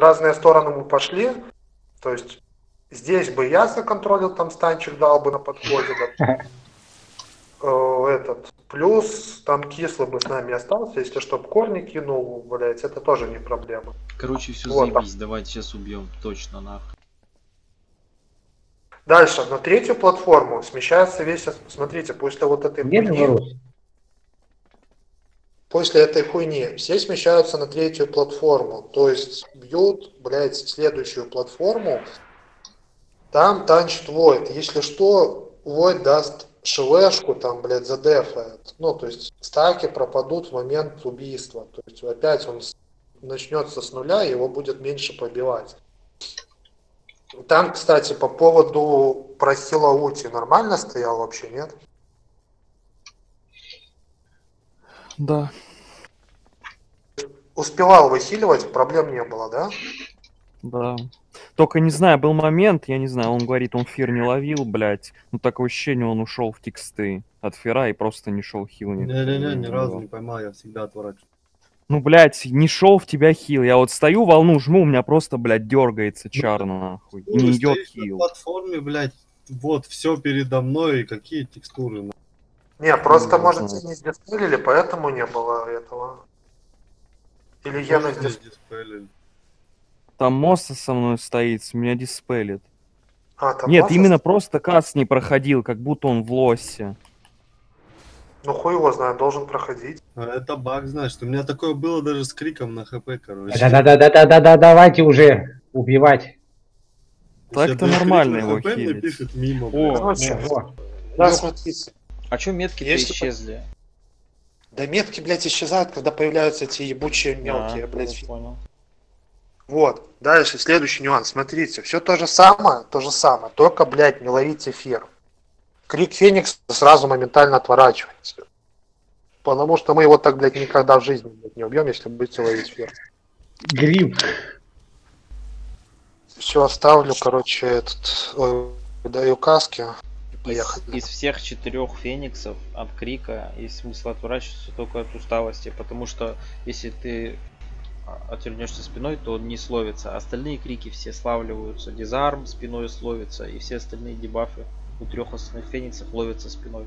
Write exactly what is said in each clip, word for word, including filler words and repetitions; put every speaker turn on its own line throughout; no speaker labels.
разные стороны мы пошли. То есть здесь бы я законтролил, там станчик дал бы на подходе. Этот. Плюс там кислый бы с нами остался, если чтоб корни кинул, блять, это тоже не проблема.
Короче, все
вот,
заебись, давайте сейчас убьем, точно нахуй.
Дальше, на третью платформу смещается весь, смотрите, после вот этой
Нет,
хуйни, после этой хуйни все смещаются на третью платформу, то есть бьют, блядь, следующую платформу, там танчит Void, если что, Void даст швешку, там, блядь, задефает, ну, то есть стаки пропадут в момент убийства, то есть опять он начнется с нуля, его будет меньше побивать. Там, кстати, по поводу просила ути нормально стоял вообще, нет?
Да.
Успевал выхиливать, проблем не было, да?
Да. Только, не знаю, был момент, я не знаю, он говорит, он фир не ловил, блядь. Ну, такое ощущение, он ушел в тексты от фира и просто не шел хил.
Не-не-не, ни разу не поймал, я всегда отворачиваюсь.
Ну, блядь, не шел в тебя хил. Я вот стою, волну жму, у меня просто, блядь, дергается чар нахуй. И не идет хил.
На платформе, блядь, вот, все передо мной, какие текстуры.
Не, просто, ну, может, не сдиспелили, поэтому не было этого. Или я на
диспелили.
Там Мосса со мной стоит, меня диспелит.
А, там
Нет,
Мосса
именно
стоит?
просто каст не проходил, как будто он в лоссе.
Ну хуй его знает, должен проходить.
А это баг, знаешь, у меня такое было даже с криком на хп, короче.
Да-да-да-да-да-да, давайте уже убивать.
Так-то нормально его
хп мне
хилить.
пишет мимо.
О,
Короче,
да, смотрите.
А чё метки-то
Если...
исчезли?
Да метки, блядь, исчезают, когда появляются эти ебучие мелкие,
а,
блядь.
Понял.
Вот, дальше, следующий нюанс, смотрите, все то же самое, то же самое, только, блядь, не ловить эфир. Крик Феникса сразу моментально отворачивается. Потому что мы его так, блядь, никогда в жизни, блядь, не убьем, если будете ловить эфир.
Гриф.
Все, оставлю, короче, этот, ой, даю каски. Поехали.
Из, из всех четырех фениксов от крика есть смысл отворачиваться только от усталости, потому что если ты отвернешься спиной, то он не словится. Остальные крики все славливаются. Дизарм спиной словится, и все остальные дебафы у трех остальных фениксов ловятся спиной.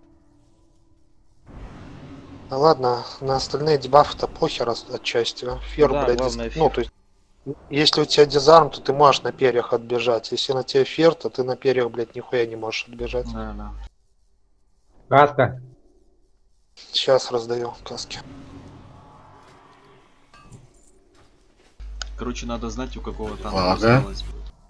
Ну ладно, на остальные дебафы-то похер отчасти. Фир,
да,
блядь,
главное,
ну, то есть, если у тебя дизарм, то ты можешь на перьях отбежать. Если на тебе фир, то ты на перьях, блядь, нихуя не можешь отбежать.
Да, да.
Каска.
Сейчас раздаю каски.
Короче, надо знать, у какого танка
Ага.
осталось.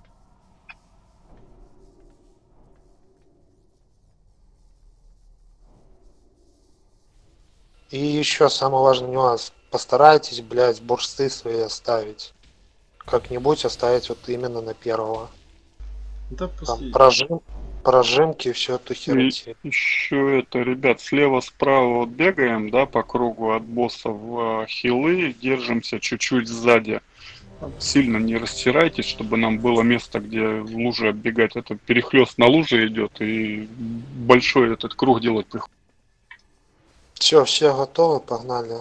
И еще самый важный нюанс. Постарайтесь, блядь, бурсты свои оставить. Как-нибудь оставить вот именно на первого.
Да,
Там прожим, прожимки, все эту херотень.
Еще это, ребят, слева-справа вот бегаем, да, по кругу от босса в хилы, держимся чуть-чуть сзади. Сильно не растирайтесь, чтобы нам было место, где в луже оббегать. Это перехлест на луже идет, и большой этот круг делать приходится.
Все, все готовы, погнали.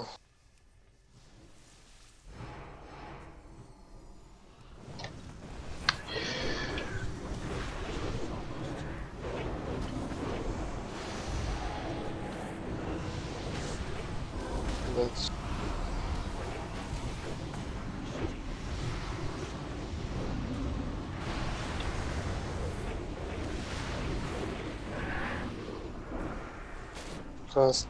Блять. Раз.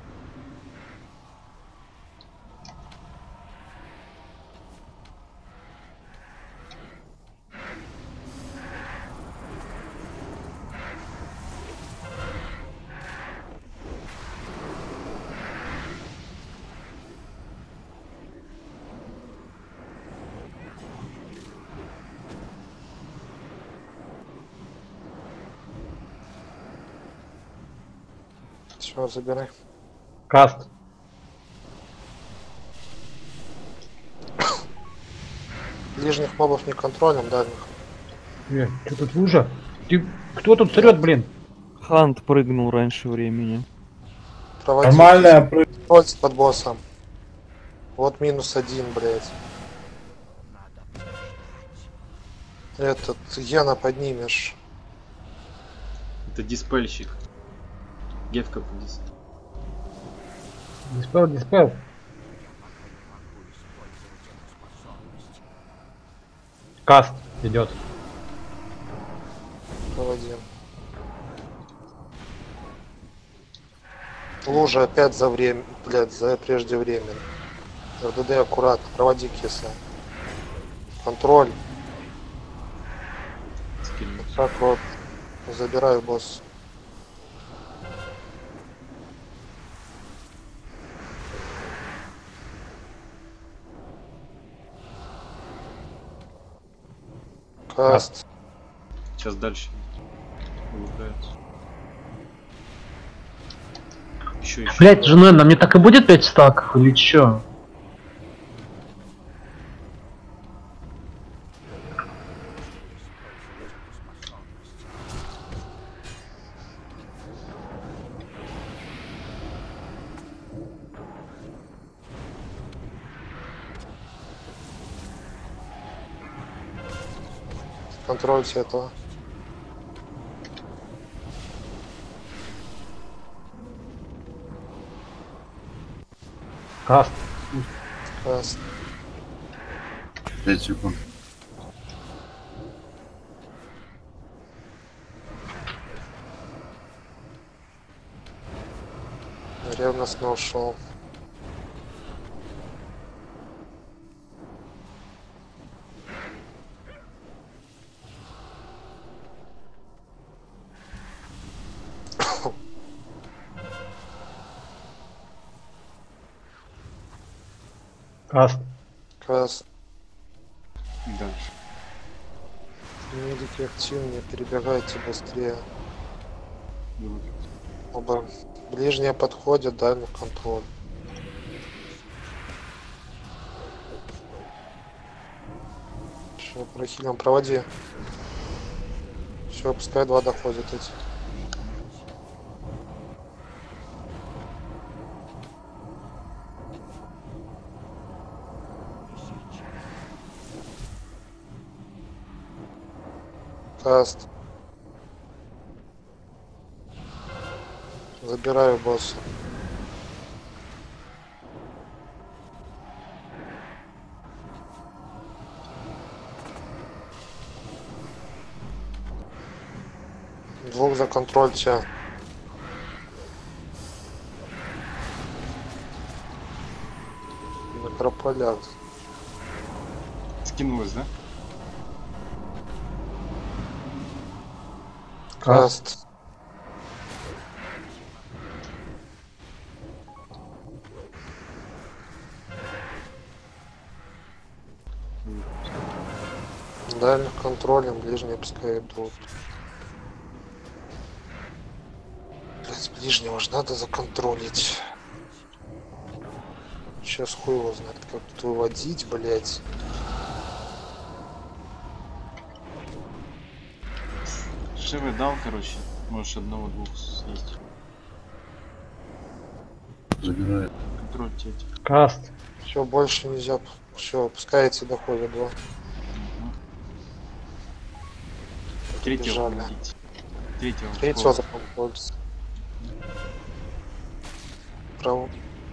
Все, забирай.
Каст.
Ближних мобов не контролем, дальних.
Э, что тут лужа? Ты... Кто тут срет, блин?
Хант прыгнул раньше времени.
Проводить.
Нормальная прыг-
Под боссом. Вот минус один, блядь. Этот, Гена поднимешь.
Это диспельщик. Гевка подис.
Диспел, диспел. Каст идет.
Проводим. Лужа опять за время, блядь, за преждевременно. РДД аккуратно, проводи киса. Контроль.
Скинуть.
Так вот, забираю босс. Каст.
Сейчас дальше. Улыбаются. Еще, еще.
Блять, жена, на мне так и будет пять стаков или чё?
Контрольте этого.
Каст.
Каст.
пять секунд.
Ревностно ушел.
Каст.
Каст.
Дальше.
Медики активнее, перебегайте быстрее.
Вылупить.
Оба ближние подходят, дальний контроль. Все, прохилим, проводи. Все, пускай два доходят эти. Каст. Забираю босса. Двух законтрольте. Некрополят.
Скинулась, да?
Каст. Дальних контролем, ближние пускай идут. Блять, ближнего же надо законтролить. Сейчас хуй его знает, как тут выводить, блять.
Шивы дал, короче. Можешь одного-двух съесть.
Забирает.
Контрольте этих.
Каст.
Все, больше нельзя. Все, пускай эти доходят два.
Третьего
Побежали.
выводите. Третьего.
Третьего законтролить. Право.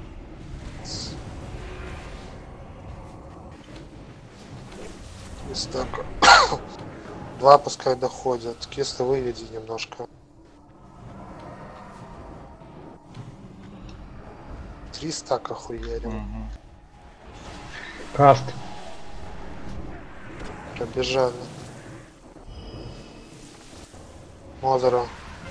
Из стака. Два пускай доходят. Кисло выведи немножко. Три стака хуярим.
Угу.
Каст.
Пробежали. Мозера.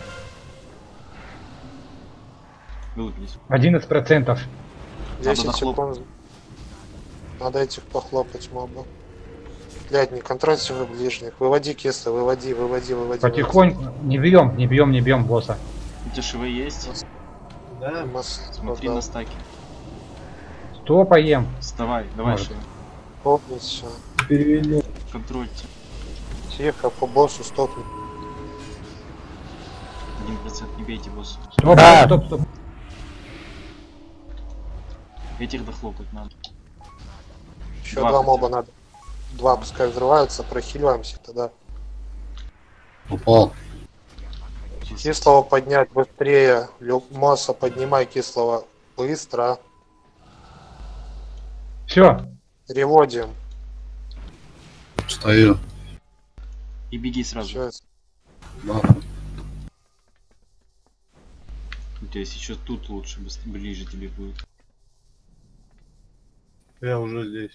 Вылупились.
одиннадцать процентов.
десять
нахлопать.
секунд. Надо этих похлопать моба. Блядь, не контрольте вы ближних. Выводи кеса, выводи, выводи, выводи.
Потихоньку. Не бьем, не бьем, не бьем босса.
У тебя шивы есть?
Да?
выводи. Мас-
Смотри
продал.
на стаки.
Стопаем.
Вставай, давай
Может.
шивы.
Стопнуть все.
Перевели.
Контрольте.
Тихо, по боссу стопнуть.
Один процент не бейте босса.
Стоп,
Да.
стоп, стоп.
Этих дохлопать надо.
Еще
Два
два
хотя
моба
бы.
надо. два пускай взрываются, прохиливаемся тогда.
Упал.
Кислого поднять быстрее. Люб- Масса, поднимай кислого быстро.
Все.
Реводим.
Стою.
И беги сразу.
Сейчас.
Нахуй.
У тебя если что тут лучше, быс- ближе тебе будет.
Я уже здесь.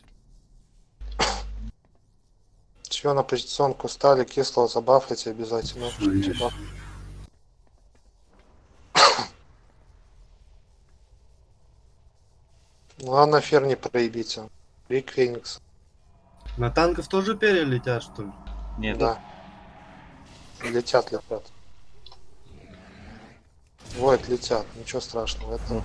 Все, на позиционку стали, кислого забафайте обязательно.
Всё есть.
Типа. Главное, фер не проебите. Рик Феникс.
На танков тоже перья летят, что ли?
Нет,
Да. Летят, летят. Вот, летят, ничего страшного. Это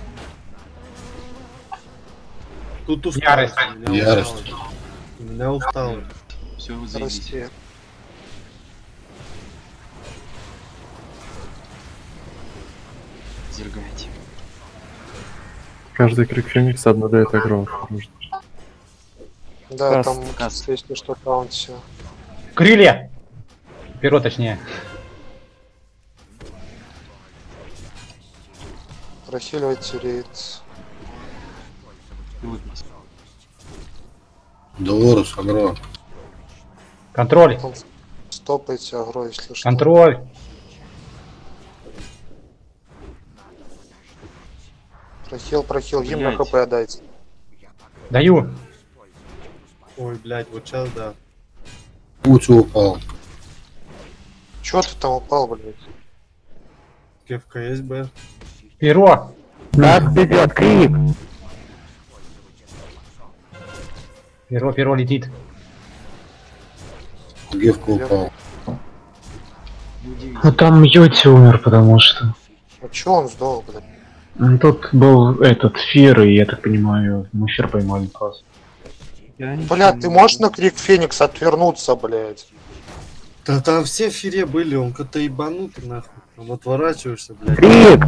Тут усталость.
Ярость.
У меня
Ярость.
усталость. У меня усталость.
все, вы заебись.
расти.
Зергайте.
Каждый крик Феникса обладает агро.
Да,
Каст,
там,
каст.
если что, каунт все.
Крылья. Перо точнее.
Прохиливайте рейд.
Выпить.
Долорус, агро.
Контроль.
Там стопайте агро, если что.
Контроль.
Прохил, прохил, им на
Блядь.
хп отдайте.
Даю.
Ой, блядь, вот сейчас да.
Ути упал.
Чё ты там упал, блядь?
Кевка есть, Б.
Перо.
Нас идет крик.
Перо, перо летит.
Гевка упал.
Ну там Йоти умер, потому что...
А чё он сдох, блядь?
Ну, тут был этот Фир, и я так понимаю, мы Фир поймали просто.
Я ничего
Блядь,
не
ты
могу.
можешь на крик Феникс отвернуться, блядь?
Да там все в фире были, он как-то ебанутый нахуй. Там отворачиваешься, блядь.
Крик!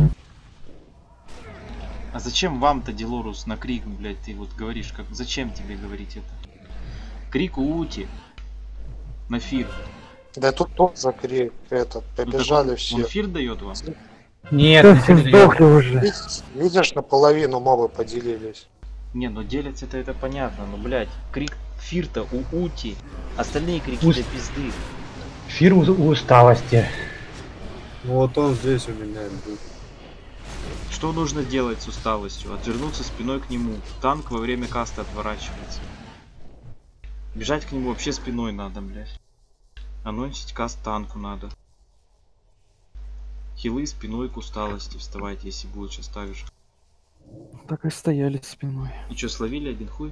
А зачем вам-то, Делорус, на крик, блядь, ты вот говоришь, как зачем тебе говорить это? Крик у Ути. На фир.
Да тут тоже крик, этот,
Ну, так
побежали
он,
все.
он фир дает вам?
Все,
Нет, не
все
сильно.
сдохли уже.
Видишь, видишь, наполовину мобы поделились.
Не, ну делятся это это понятно, но блядь, крик фир-то у Ути. Остальные крики
Уст-
для пизды.
Фир у, у усталости.
Ну вот он здесь у меня будет.
Что нужно делать с усталостью? Отвернуться спиной к нему. Танк во время каста отворачивается. Бежать к нему вообще спиной надо, блядь. Анонсить каст танку надо. Хилы спиной к усталости вставайте, если будет, сейчас ставишь.
Так и стояли спиной.
И чё, словили один хуй?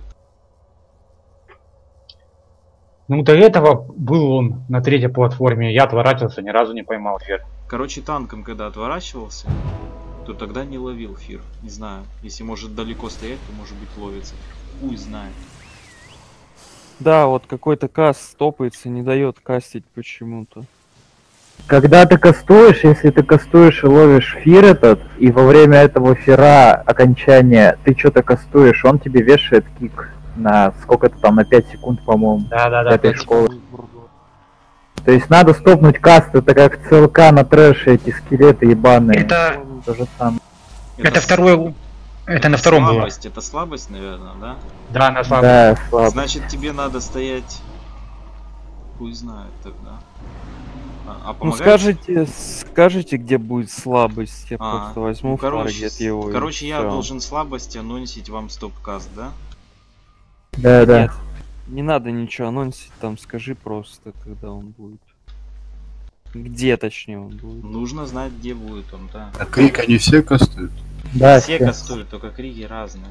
Ну до этого был он на третьей платформе, я отворачивался, ни разу не поймал Фир.
Короче, танком когда отворачивался, то тогда не ловил фир. Не знаю. Если может далеко стоять, то может быть ловится. Хуй знает.
Да, вот какой-то каст стопается, не дает кастить почему-то.
Когда ты кастуешь, если ты кастуешь и ловишь Фир этот, и во время этого Фира окончания ты что-то кастуешь, он тебе вешает кик на сколько-то там, на пять секунд, по-моему,
Да, да, да.
этой
пять
школы.
секунд.
То есть надо стопнуть каст, это как ЦЛК на трэше, эти скелеты ебаные.
Это,
То же самое.
это
с-
второй. Это на втором было.
слабость. Это слабость, наверное, да?
Да, на слабом.
Да, слабо.
Значит, тебе надо стоять. Хуй знает тогда. А, а
Ну
помогает?
скажите, скажите, где будет слабость, я
А,
просто возьму
ну,
в
короче,
таргет его. и
короче, я
всё.
должен слабость анонсить вам стоп-каст, да?
Да, да.
Нет, не надо ничего анонсить, там скажи просто, когда он будет. Где точнее он будет.
Нужно знать, где будет он, да.
А крик они все кастуют?
Да,
Все
все.
кастуют, только крики разные.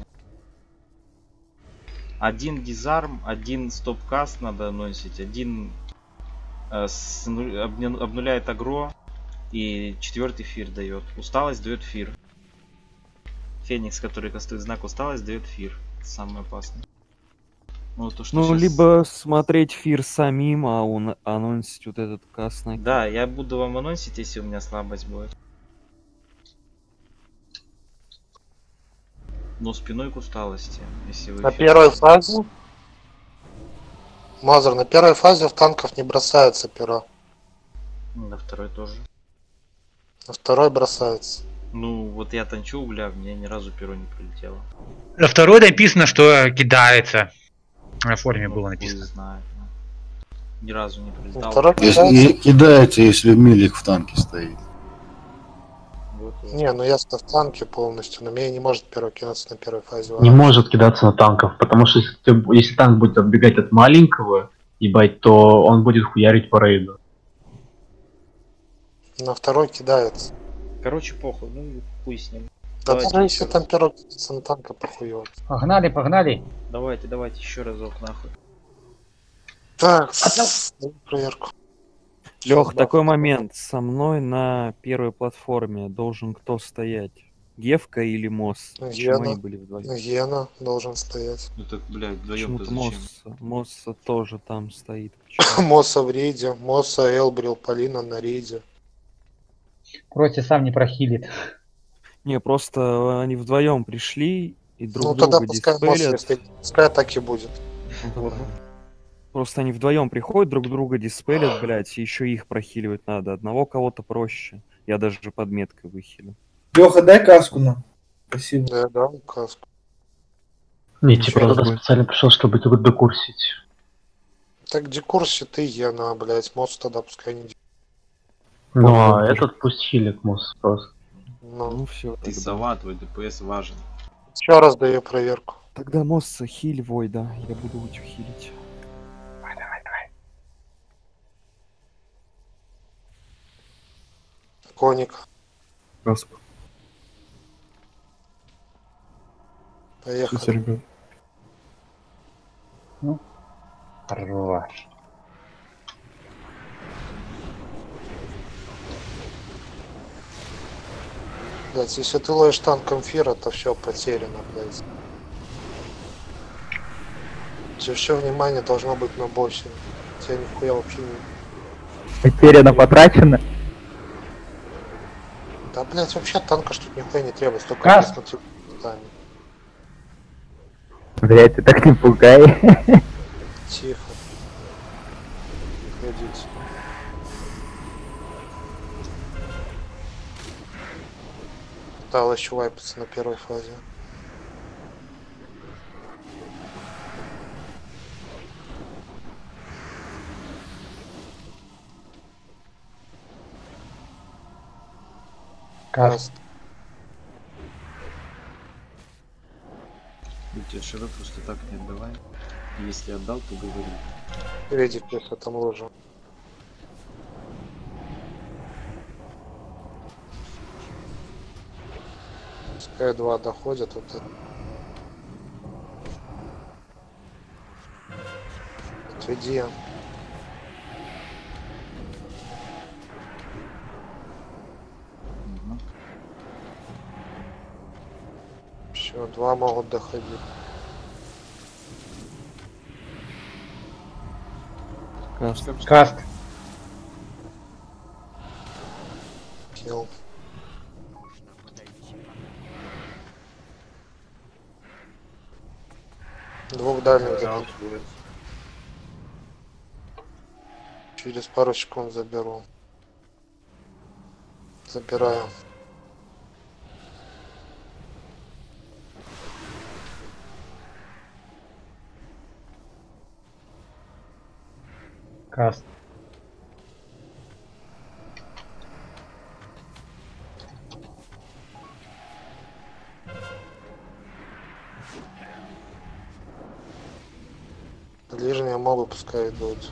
Один дизарм, один стоп-каст надо анонсить, один э, с ну- обня- обнуляет агро, и четвертый фир дает. Усталость дает фир. Феникс, который кастует знак усталость, дает фир. Это самое опасное. Ну, то, что
Ну,
щас-
либо смотреть фир самим, а он анонсить вот этот каст на
Да, я буду вам анонсить, если у меня слабость будет. Но спиной к усталости, если вы...
На
фир-
первой фазе Мазер, на первой фазе в танков не бросается пера.
На второй тоже.
На второй бросается.
Ну, вот я танчу, бля, мне ни разу перо не прилетело.
На второй написано, что кидается. На форме было написано.
Не знаю. Ни разу не прилетало.
Второй
Если
кидается.
и кидается, если милик в танке стоит.
Вот, вот.
Не, ну ясно в танке полностью, но меня не может перо кинуться на первой фазе.
Не может кидаться на танков, потому что если, ты- если танк будет отбегать от маленького, ебать, то он будет хуярить по рейду.
На второй кидается.
Короче, похуй, ну хуй с ним.
Да
Давайте
даже если
еще
там
раз.
перо кинется на танка, похуёво.
Погнали, погнали.
Давайте, давайте еще разок нахуй.
Так, дай проверку.
Лех,
Да.
такой момент. Со мной на первой платформе должен кто стоять? Гевка или Мосс? Почему
Гена.
они были вдвоем?
Гена должен стоять.
Ну так, блядь, вдвоем-то
Почему-то
зачем?
Мосса, Мосса тоже там стоит. Почему?
Мосса в рейде, Мосса, Элбрил, Полина на рейде.
Просто сам не прохилит.
Не, просто они вдвоем пришли и друг
Ну тогда
друга
пускай Мосса,
диспелят.
если пускай так и будет.
Вот. Просто они вдвоем приходят, друг друга диспелят, блядь, и еще их прохиливать надо. Одного кого-то проще. Я даже под меткой выхилю.
Леха, дай каску нам. Спасибо.
Да, да, каску.
Не, типа,
Сейчас
туда
будет.
специально пришел, чтобы тебя докурсить.
Так декурси ты, Гена, блядь, Мосс тогда пускай не ди-
Ну, а
Ой,
этот пусть хилит мусс просто.
Ну,
Ну все,
Ты
тогда.
сова, твой ДПС важен.
еще раз даю проверку.
Тогда Мосса хиль Войда. Я буду его хилить.
Коник,
Касп.
поехали.
ребят.
Хорош.
Блядь, если ты ловишь танком Фира, то все потеряно, блядь. Все внимание должно быть на боссе. Тебя нихуя вообще не...
Потеряно, потрачено.
Да, блядь, вообще танка ж тут нихуя не требуется, только
Кас.
посмотри сами.
Блять, ты так не пугай.
Тихо. Ходите. Пыталась еще вайпаться на первой фазе.
Каст.
Ну, тебе ШВ просто так не отдавай. Если отдал, то говори.
Реди в этом ложе. Пускай два доходят, вот это. Отведи.
Угу.
Все, два могут доходить.
Каст.
Каст.
Килл. Двух дальних доходит. Через пару секунд заберу. Забираю.
Каст.
Ближние мобы пускай идут.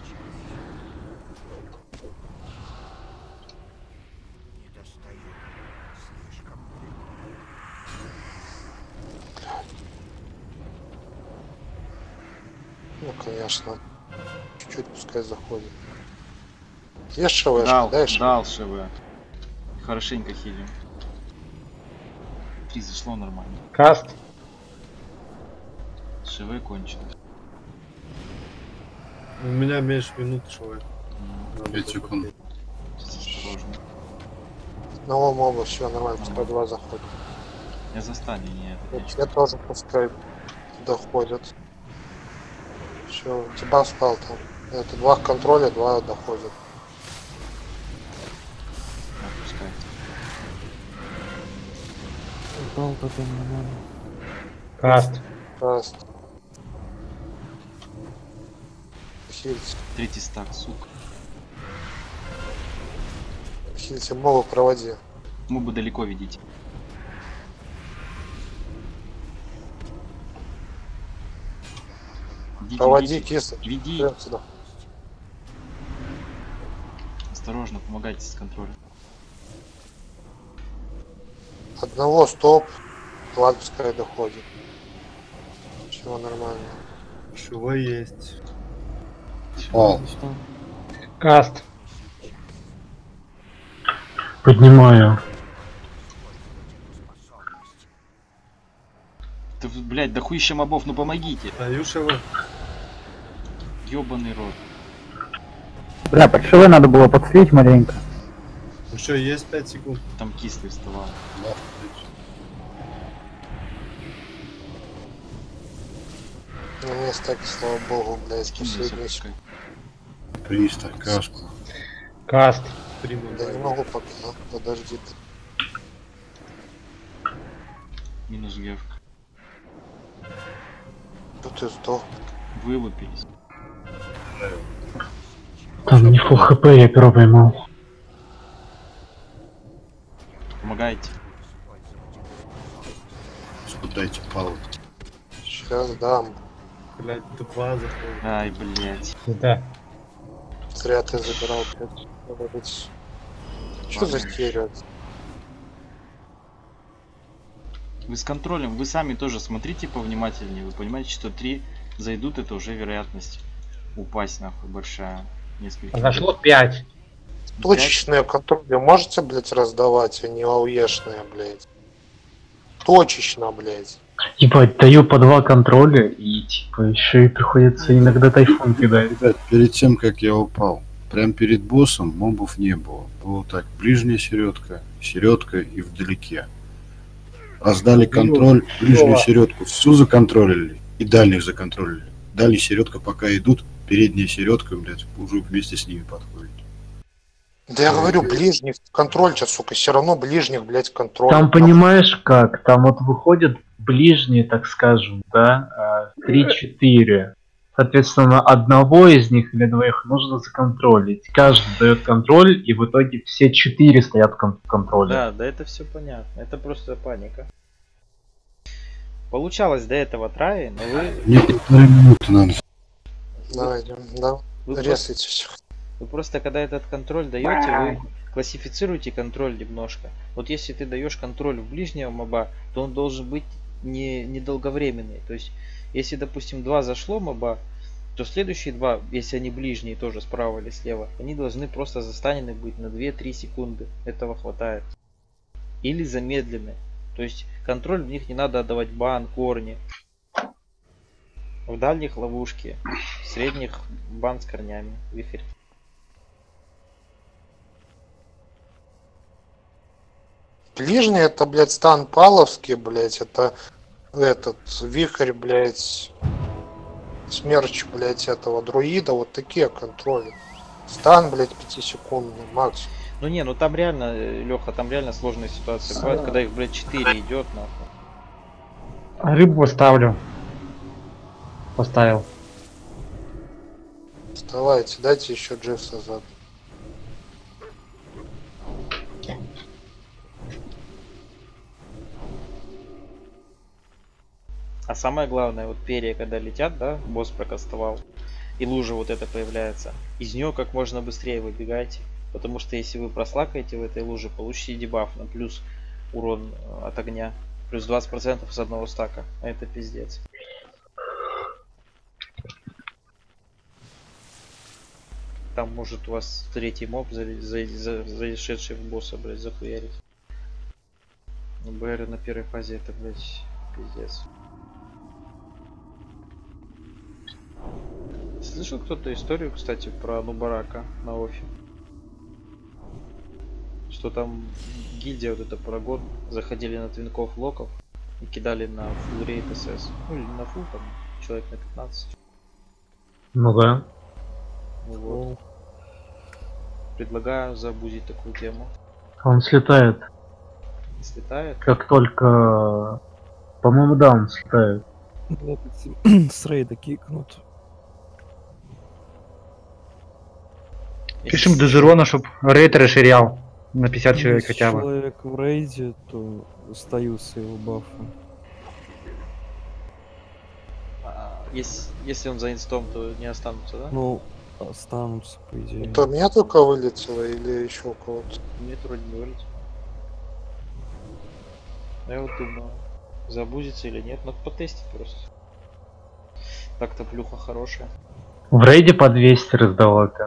Ну, конечно. Чуть-чуть пускай заходит. Есть ШВшка,
Дал,
дай ШВ.
дал ШВ. Хорошенько хилим. Три зашло нормально.
Каст.
ШВ кончено.
У меня меньше минуты шел.
пять секунд.
Осторожно.
Одного моба, все нормально, пускай два заходят.
Я застань, нет.
Вот я тоже пускай доходят. Все, тебя спал там. Это два контроля, два доходят.
Да, пускай.
Упал потом нормально.
Каст.
Раз. Хильте.
Третий стак, сука.
Хильте, мову проводи.
Мы бы далеко видите. Ведите,
Проводи,
ведите.
кис.
Веди.
Прям сюда.
Осторожно, помогайте с контролем.
Одного стоп. Два пускай доходит. Все нормально.
Чего есть?
Пал.
Что?
Каст.
Поднимаю.
Да, вы, блядь, да хуища мобов, ну помогите.
Даюш его.
Ёбаный рот.
Бля, под шивой надо было подсветить маленько.
Еще есть пять секунд.
Там кислый вставал.
На мне стаки, слава богу, блядь,
Скинь
последний.
высокой.
Пристав, каску.
Каст.
Да не могу пока, а? Подожди ты.
Минус гевка.
Что ты сдох?
Вылупились.
Там не фул хп, я перо поймал.
Помогайте.
Дайте палу.
Сейчас дам.
Блять, два заходит.
Ай, блядь.
Да.
Зря ты забирал, блядь. Что за херь?
Вы с контролем, вы сами тоже смотрите повнимательнее. Вы понимаете, что три зайдут, это уже вероятность упасть нахуй большая. Несколько.
Зашло пять.
Точечные контроли можете, блядь, раздавать, а не ауешные, блядь. Точечно, блядь.
Ебать, даю по два контроля и типа еще и приходится иногда тайфун кидать.
Ребят, перед тем, как я упал, прям перед боссом мобов не было. Было так, ближняя середка, середка и вдалеке. Раздали контроль, ближнюю середку всю законтролили и дальних законтролили. Дальняя середка пока идут, передняя середка, блядь, уже вместе с ними подходит.
Да я говорю, ближних контрольте, сука, все равно ближних, блядь, контроль.
Там понимаешь как? Там вот выходят ближние, так скажем, да, три-четыре. Соответственно, одного из них или двоих нужно законтролить. Каждый дает контроль, и в итоге все четыре стоят в контроле.
Да, да, это все понятно. Это просто паника. Получалось до этого траи, но вы...
Мне полторы минуты надо.
Давай, идем, да.
Вы
Резайте все.
Вы просто когда этот контроль даете, вы классифицируете контроль немножко. Вот если ты даешь контроль в ближнего моба, то он должен быть не недолговременный. То есть, если, допустим, два зашло моба, то следующие два, если они ближние тоже справа или слева, они должны просто застанены быть на две-три секунды. Этого хватает. Или замедлены. То есть контроль в них не надо отдавать бан, корни. В дальних ловушки, в средних бан с корнями, вихрь.
Ближний это, блядь, стан Паловский, блядь, это этот вихрь, блядь, смерч, блядь, этого друида, вот такие контроли. Стан, блядь, пятисекундный максимум.
Ну не, ну там реально, Леха, там реально сложная ситуация. Бывает, когда их, блядь, четыре идет, нахуй.
Рыбу ставлю. Поставил.
Вставайте, дайте еще Джеффса зад.
А самое главное, вот перья, когда летят, да, босс прокастовал, и лужа вот эта появляется, из нее как можно быстрее выбегайте. Потому что если вы прослакаете в этой луже, получите дебаф на плюс урон от огня. Плюс двадцать процентов с одного стака. А это пиздец. Там может у вас третий моб, зашедший в босса, блядь, захуярить. Но БР на первой фазе это, блядь, пиздец. Слышал кто-то историю, кстати, про Нубарака на офе? Что там гильдия вот эта Парагон заходили на твинков локов и кидали на фулл рейд эс эс. Ну или на фулл, там человек на пятнадцать.
Ну да.
Вот. Предлагаю забузить такую тему.
Он слетает.
Слетает?
Как только... По-моему, да, он слетает.
С рейда кикнут.
Пишем Дежерона, чтоб рейд расширял на пятьдесят человек
Если
хотя бы.
человек в рейде, то остаются его бафы.
А, если, если он за инстом, то не останутся, да?
Ну, останутся, по идее.
Это меня только вылетело или еще у кого-то?
Нет, вроде не вылетел. Я вот думаю, забузится или нет. Надо потестить просто. Так-то плюха хорошая.
В рейде по двести раздал это.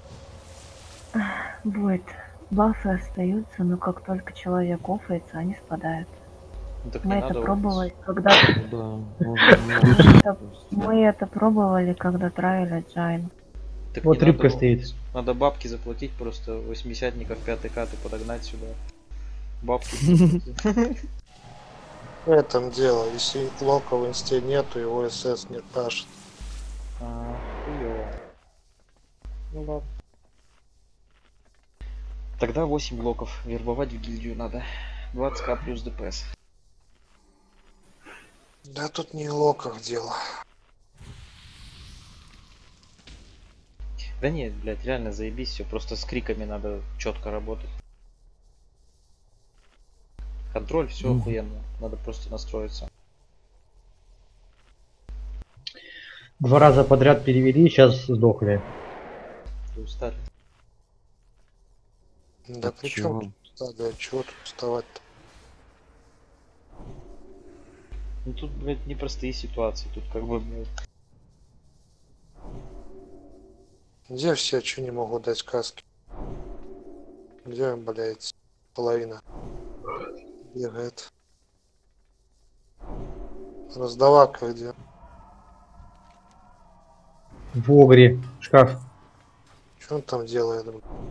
Будет. Бафы остаются, но как только человек офается, они спадают.
Ну, так
Мы
не
это
надо
пробовали,
офать.
когда...
Да,
Мы это- Мы это пробовали, когда травили Джайн.
Так
Вот
не
рыбка
надо
стоит.
офать. Надо бабки заплатить, просто восьмидесятников пятой каты подогнать сюда. Бабки.
В этом дело. Если лока в инсте нету, его СС не ташит.
А, хуёво. Ну ладно. Тогда восемь блоков. Вербовать в гильдию надо. двадцать ка плюс ДПС.
Да тут не в локах дело.
Да нет, блядь, реально заебись все. Просто с криками надо четко работать. Контроль, все
Мгм.
охуенно. Надо просто настроиться.
Два раза подряд перевели, сейчас сдохли.
Вы устали.
Да
От
при
чего?
чем? Да, да, чего тут вставать-то?
Ну тут, блядь, непростые ситуации. Тут как бы, блядь,
Где все, что не могу дать каски? Где, блядь, половина бегает? Раздавака где?
В Огре. Шкаф.
Что он там делает?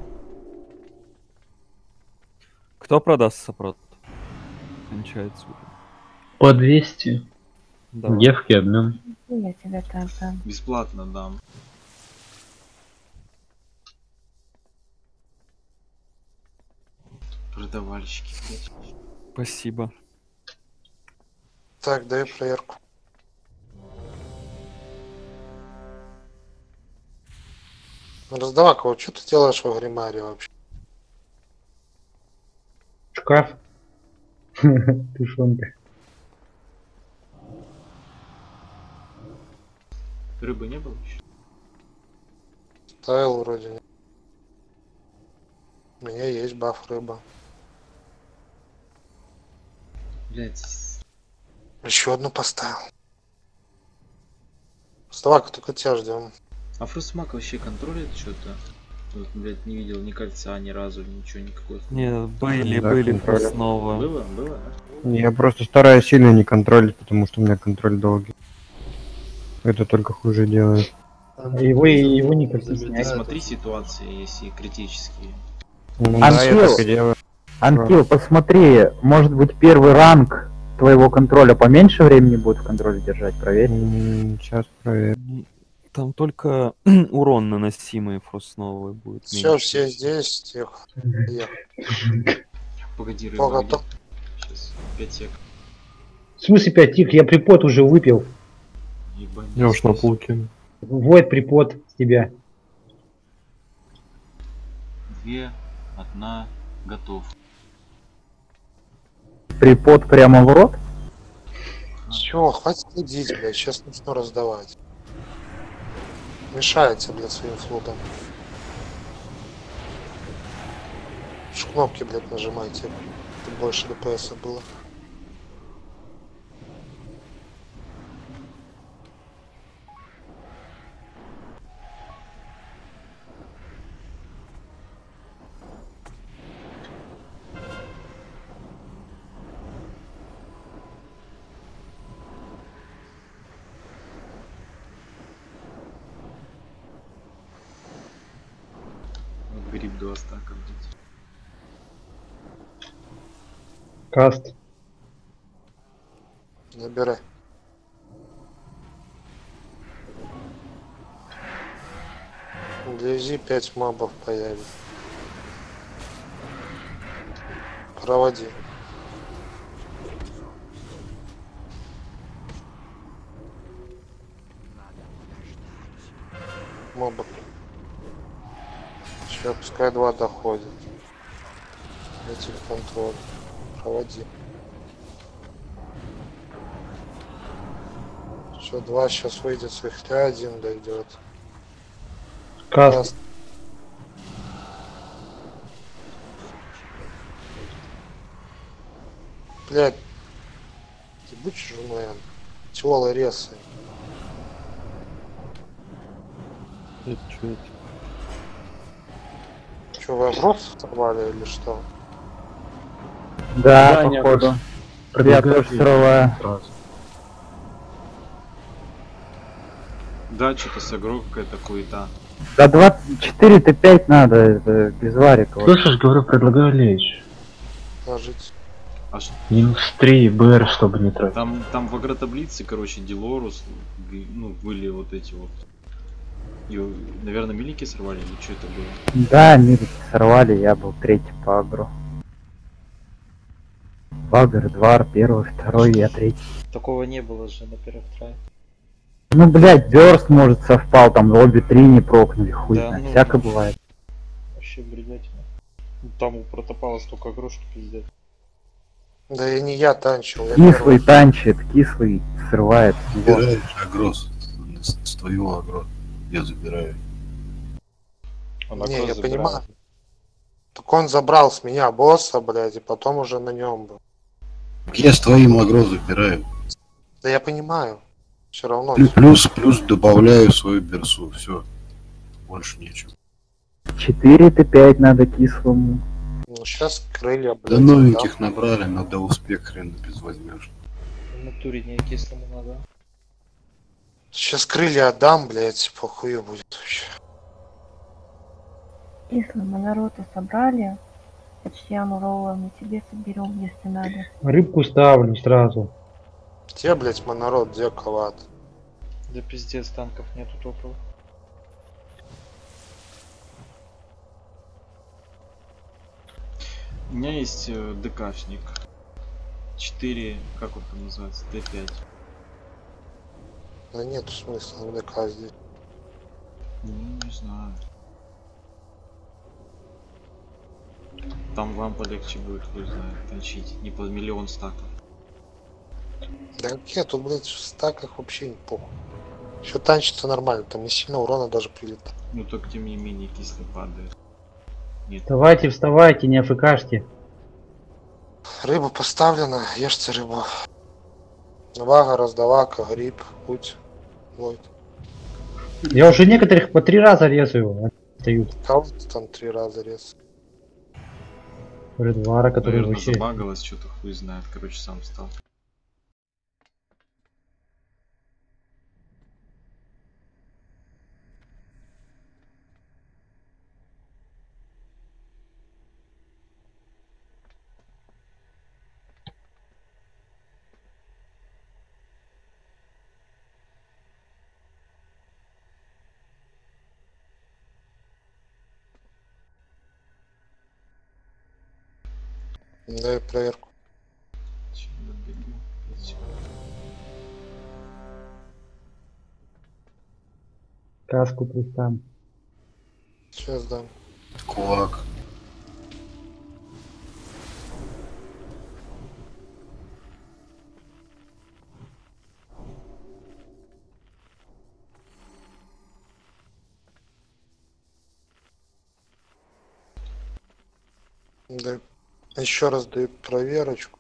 Кто продаст сопрот? Кончается.
По двести.
Давай.
Девки обмен.
Я тебе так дам.
бесплатно дам. Продавальщики, блядь.
Спасибо.
Так, дай проверку. Раздавака, вот что ты делаешь в Гримаре вообще?
Шкаф. Тушенка.
Рыбы не было еще?
Ставил вроде нет. У меня есть баф рыба.
Блядь.
Еще одну поставил. Раздавака, только тебя ждем.
А Фростмак вообще контролит что-то? Вот, блядь, не видел ни кольца, ни разу, ничего, никакой.
Не, были,
Да,
были
контролю.
снова.
Было, было?
Я просто стараюсь сильно не контролить, потому что у меня контроль долгий. Это только хуже делает.
Его, его никак не
Ты
снять.
смотри ситуации, если критические.
Ну да, я
Анхил,
так и делаю.
Анхил, посмотри, может быть первый ранг твоего контроля поменьше времени будет в контроле держать, проверь.
Сейчас проверю.
Там только урон наносимый фростновый будет.
Все,
меньше.
все здесь, тихо. Я.
Погоди, рыба.
Пога,
где?
то-
Сейчас, пять сек.
В смысле пять тик? Я припод уже выпил.
Ебать.
Я уж на пул кину.
Войд припод с тебя.
Две, одна, готов.
Припод прямо в рот?
Все, хватит следить, блядь, сейчас начну раздавать. Мешается, блядь, своим флотом. Уж кнопки, блядь, нажимайте, чтобы больше ДПС было.
Вот гриб до стака, блядь.
Каст.
Набирай. Гляди, пять мобов появится. Проводи. Моба. Сейчас пускай два доходит. Эти контроль. Проводи. Все, два сейчас выйдет с вихря, один дойдет.
Каст.
Блять. Ты будь женой, тёлы ресы.
Это что это?
Че, вы оброс сорвали или что?
Да,
Да, не
походу.
вопрос.
Я
Предлагаю
тоже срываю.
сразу.
Да, что-то с игрой какая-то хуета.
Да двадцать четыре Т пять надо, это без варика. вот.
Слышишь, говорю, предлагаю лечь.
Ложиться.
А ш-
Минус три БР, чтобы не тратить.
там, там в агротаблице, короче, Делорус, г- ну, были вот эти вот. И, наверное, милики сорвали или что это было?
Да, мирики сорвали, я был третий по агру. Багр, Двар, первый, второй, я третий.
Такого не было же на первых трае.
Ну, блядь, Бёрст, может, совпал, там обе три не прокнули, хуй
Да,
знает,
ну,
всякое бывает.
Вообще бредятина. Там у протопала столько игру, что пиздец.
Да и не я танчил. Я
Кислый
первый.
танчит, кислый срывает. Вот.
Забираешь агрос. С, с твоего агро. Я забираю.
Он
Не,
агро
я
забирает.
понимаю. Так он забрал с меня босса, блядь, и потом уже на нем был.
Я с твоим агро забираю.
Да я понимаю. Все равно.
Плю- Плюс, плюс добавляю свою берсу. Все. Больше нечего.
четыре Т пять надо кислому.
Ну сейчас крылья,
Да
блядь.
новеньких набрали, но до успех хрен без возьмешь.
В натуре не кислому надо.
Сейчас крылья отдам, блядь, похуй будет вообще.
Кислый, мы народу собрали. Почти ануролла, мы тебе соберем, если надо.
Рыбку ставлю сразу.
Где, блядь, монород, где калат?
Да пиздец, танков нету топовых. У меня есть э, ДКшник. четыре, как он там называется, Т пять.
Да нет смысла в ДК здесь.
Ну, не знаю. Там вам полегче будет, хуй знает, танчить. Не под миллион стаков.
Да нет, тут, блядь, в стаках вообще не похуй. Еще танчится нормально, там не сильно урона даже прилетает.
Ну так тем не менее кислый падает. Нет.
Вставайте, вставайте, не афкашьте.
Рыба поставлена, ешьте рыбу. Вага, раздавака, гриб, путь. Войд.
Я уже некоторых по три раза резаю. они Встают.
Кого-то там три раза рез.
Редвара, который
Наверное,
вообще...
забагалось, что-то хуй знает. Короче, сам встал.
Дай проверку.
Чё, добегу. Всё.
Каску пристан.
Сейчас дам.
Кулак.
Да. Еще раз даю проверочку.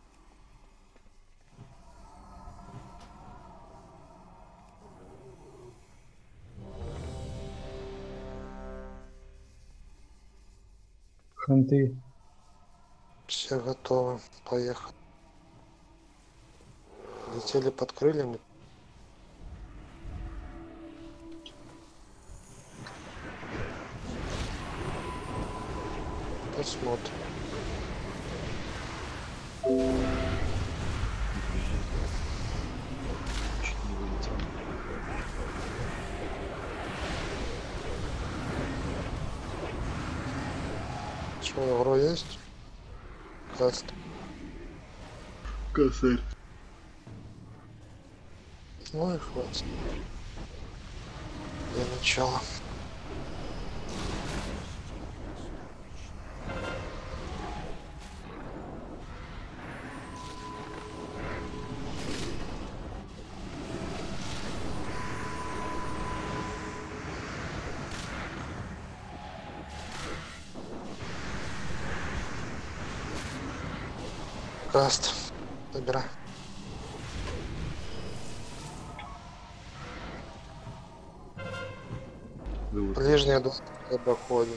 Ханты.
Все готовы. Поехали. Летели под крыльями. Посмотрим.
Чуть не вылетел.
Что, игру есть? Каст.
Косарь.
Ну и хватит. Для начала. Каст. Забирай. Ближняя доска доходит.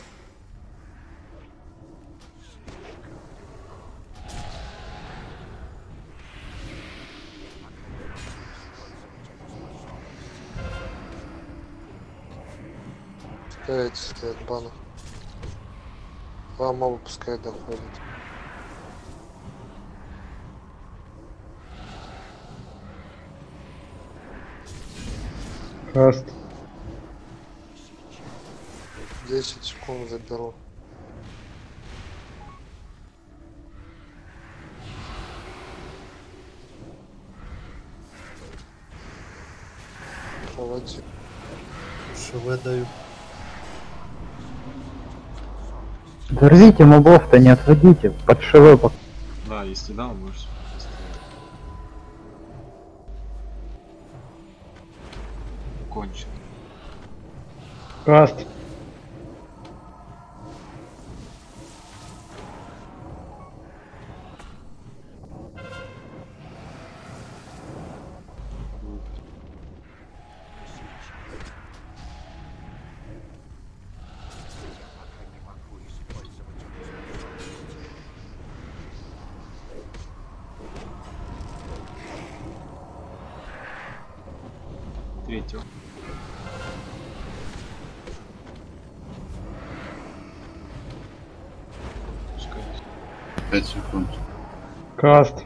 Пускай стоит банок. Два моба пускай доходит.
Каст.
десять секунд заберу. Проводи.
ШВ даю.
Взорвите мобов-то, не отводите. Под ШВ пока.
Да, если да, можешь. Кончил.
Каст.
Третьего. Пускай.
Пять секунд.
Каст.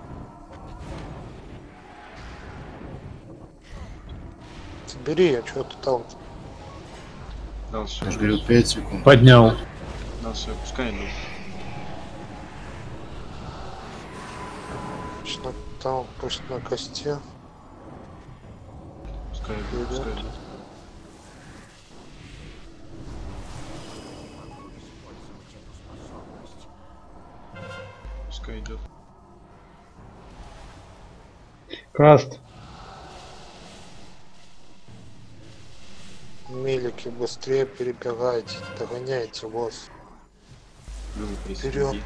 Бери, а что ты там?
Дальше.
Я же говорю, пять секунд.
Поднял.
Дальше, пускай идут.
Пусть на, там, пусть на косте.
Пускай идут, пускай идут. Пускай идет.
Каст.
Милики, быстрее перебегайте, догоняйте босс.
Вперед.
Вперед.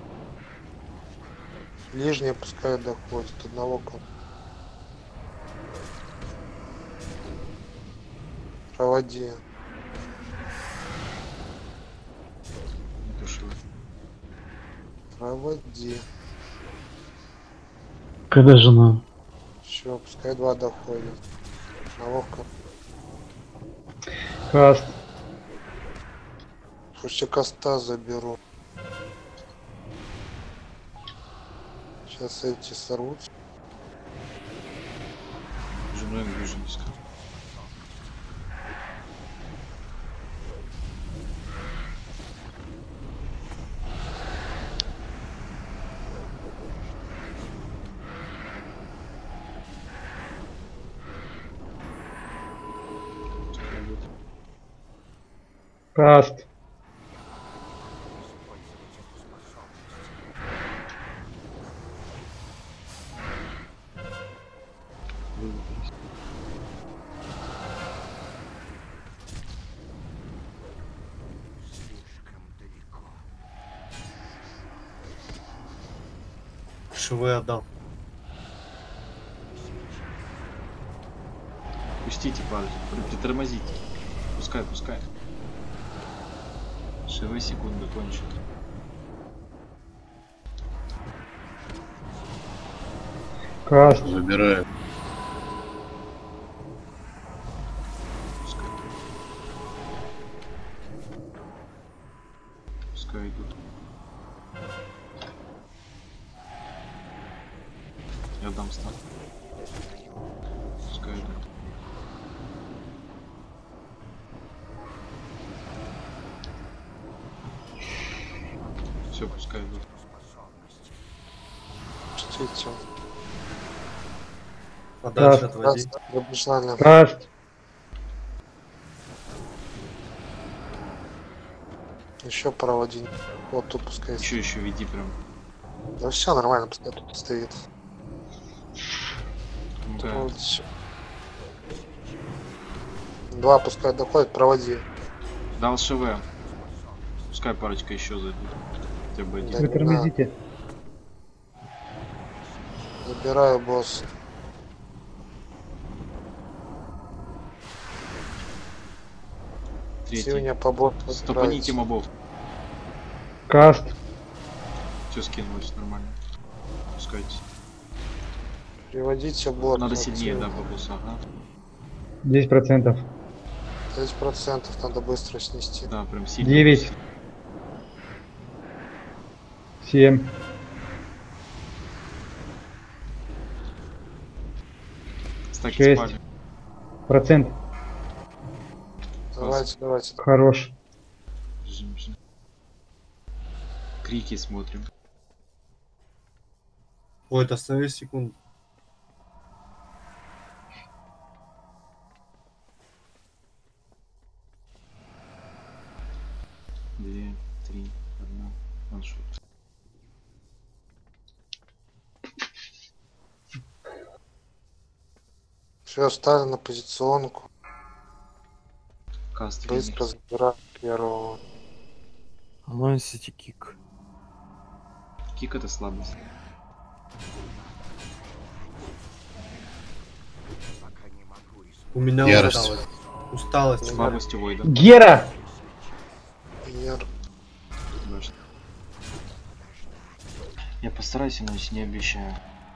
Ближняя пускай доходит одного кон. Проводи.
Душевый.
Проводи.
Когда жена?
Все, пускай два доходит. Одного кон.
Каст.
Пусть я коста заберу. Сейчас эти сорвутся.
Женой ближе низко.
Каст.
ШВ отдал.
Пустите пару, притормозите. Пускай, пускай. Шивы секунды кончат.
Каст.
Забираю.
Пускай. Пускай идут. Я дам стан. Пускай идут. Все, пускай идут.
Пустите.
Подальше
Каст.
отводи.
Обязательно.
Каст.
Еще проводи. Вот тут пускай.
Еще, еще веди прям.
Да все нормально, пускай тут стоит.
Да.
Вот всё. Два пускай доходит, проводи.
Дал ШВ. Пускай парочка еще зайдут. Хотя бы один.
Да
Вы
не
тормозите.
Забираю босс.
Третий.
Сивня по боссу
Стопаните мобов.
Каст.
Все скинулось нормально. Пускайте.
Приводите бот.
Надо сильнее, да, по боссу, ага.
десять процентов.
десять процентов надо быстро снести.
Да, прям сильно.
девять. семь.
Стаки
шесть.
спали.
Процент.
Давайте, давайте.
Хорош.
Бежим, бежим. Крики смотрим.
Ой, это остановись секунду.
Две, три, одна. Ваншот.
Все, встали на позиционку.
Каст
Быстро
Феникс.
забираем первого.
Анонсите кик.
Кик это слабость.
У меня
Ярость.
усталость. Усталость.
Слабость у Войда.
Гера!
Пьер.
Башня. Я постараюсь, иначе не обещаю.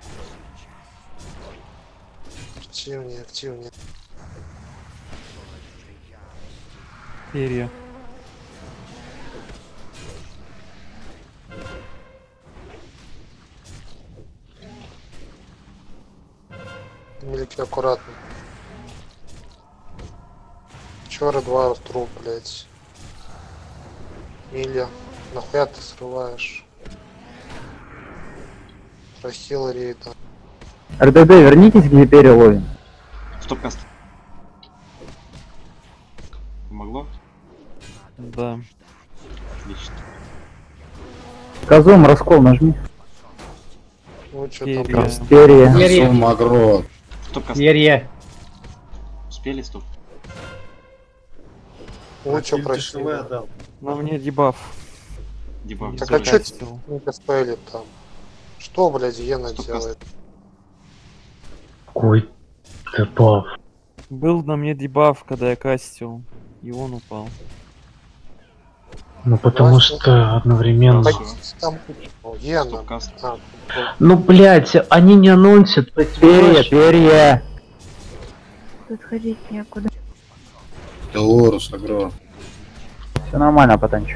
Активнее, активнее.
Перья.
Мелики аккуратно. Чёры два труп, блять. Миля. Нахуя ты срываешь? Прохил рейда.
РДД, вернитесь, где переловим.
Стоп, каст. Помогло?
Да.
Отлично.
Казом, раскол нажми.
Ну чё
Перья.
там?
Перья.
Перья.
Сум агро.
Стоп, каст.
Перья.
Успели, стоп.
Ну чё
Или
просил?
ТШВ отдал.
На мне дебаф.
Дебаг.
Так а чё
Закастил.
не каспелит там? Что, блядь, Ена
Стоп,
делает?
Какой дебаф.
Был на мне дебаф, когда я кастил. И он упал.
Ну потому что одновременно...
Хорошо.
Пойдите там, Ена.
Стоп, каст.
А,
Ну блять, они не анонсят,
Перья,
понимаешь?
перья.
Тут ходить некуда.
Телорус агро.
Все нормально, потанчик.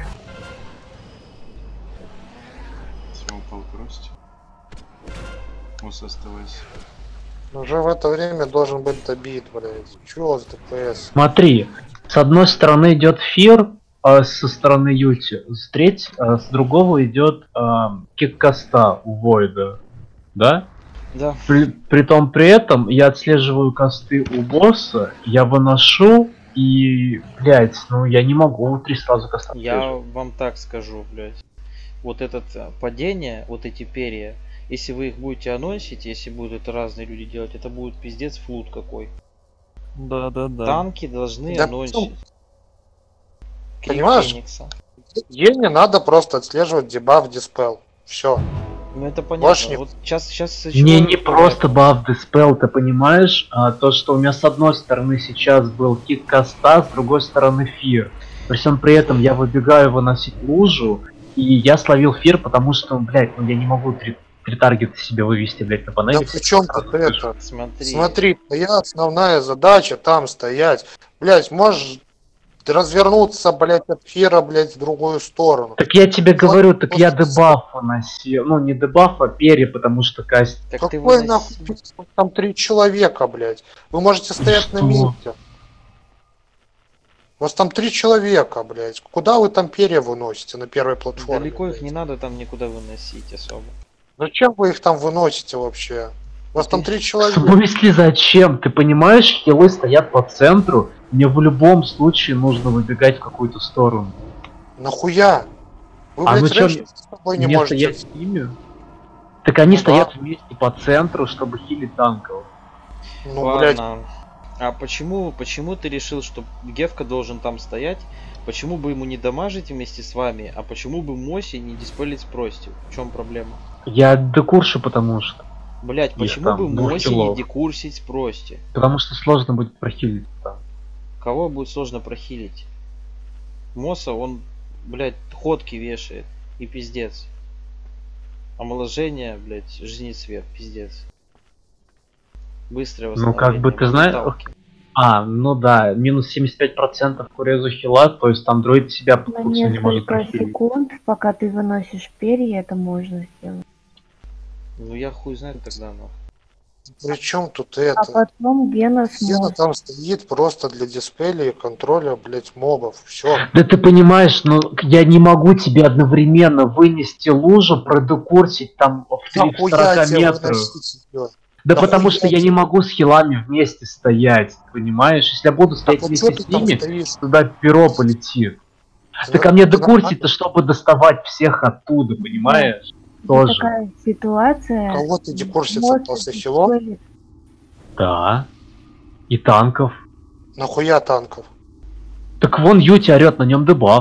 Все, упал крости. Мус, оставайся.
уже в это время должен быть добит, блядь. Чё за ДПС?
Смотри, с одной стороны идет Фир, а со стороны Юти, с треть, а с другого идет а, кик каста у Войда, да?
Да.
При, притом при этом я отслеживаю касты у босса, я выношу и, блять, ну я не могу три сразу каста.
Я
отслеживать.
вам так скажу, блядь. Вот это падение, вот эти перья, если вы их будете анонсить, если будут это разные люди делать, это будет пиздец флут какой.
Да, да, да.
Танки должны
Да
анонсить. Крик
Понимаешь?
Феникса.
Ене надо просто отслеживать дебаф диспел. Все.
Ну это понятно.
Больше не-
Вот сейчас, сейчас
Мне не просто баф диспел, ты понимаешь? А то, что у меня с одной стороны сейчас был кик каста, с другой стороны Фир. При всем при этом я выбегаю выносить лужу, и я словил Фир, потому что, блядь, ну я не могу три, три таргета себе вывести, блядь, на панели.
Да при чем тут это?
Смотри.
Смотри, твоя основная задача там стоять. Блять, можешь развернуться, блять, от Фира, блять, в другую сторону.
Так я тебе говорю, так я дебаф выносил. Ну не дебаф, а перья, потому что каст.
Так ты
Какой
выноси.
нахуй? Там три человека, блять. Вы можете стоять на
что?
месте. У вас там три человека, блядь. Куда вы там перья выносите на первой платформе?
Далеко их не надо там никуда выносить особо.
Зачем вы их там выносите вообще? У вас там три
В
человека.
смысле зачем? Ты понимаешь, хилы стоят по центру, мне в любом случае нужно выбегать в какую-то сторону.
Нахуя? Вы,
А
блядь,
ну чё,
раньше с тобой не
мне
можете.
стоять с ними? Так они
Ну
стоят
да.
вместе по центру, чтобы хилить танков.
Ну, блядь.
Ладно. А почему, почему ты решил, что Гевка должен там стоять? Почему бы ему не дамажить вместе с вами, а почему бы Моси не диспелить спрости? В чем проблема?
Я декуршу, потому что.
Блять,
Их
почему
там
бы
двух
Моси не
киллов.
декурсить спрости?
Потому что сложно будет прохилить там.
Кого будет сложно прохилить? Моса, он, блять, ходки вешает. И пиздец. Омоложение, блять, жизни цвет, пиздец. Быстрое
Ну как бы ты знаешь... А, ну да, минус семьдесят пять процентов к урезу хила, то есть там дроид себя по
На
курсу не может
несколько
прохилить.
секунд, пока ты выносишь перья, это можно сделать.
Ну я хуй знает тогда, нахуй.
При чем тут
А
это?
потом Гена
Гена
сможет.
там стоит просто для диспеля и контроля, блять, мобов. Все.
Да ты понимаешь, ну я не могу тебе одновременно вынести лужу, продекурсить там в три сорок метров. Да
Да
потому
хуя
что я
тебе.
не могу с хилами вместе стоять, понимаешь? Если я буду стоять
а
вместе
чё ты
с
там
ними,
стоишь?
туда перо полетит. Так а мне декурсить-то, чтобы доставать всех оттуда, понимаешь? Тоже.
Такая ситуация.
Кого ты декурситься
может
после хилов?
диспелить.
Да. И танков.
Нахуя танков?
Так вон Юти орет, на нем дебаф.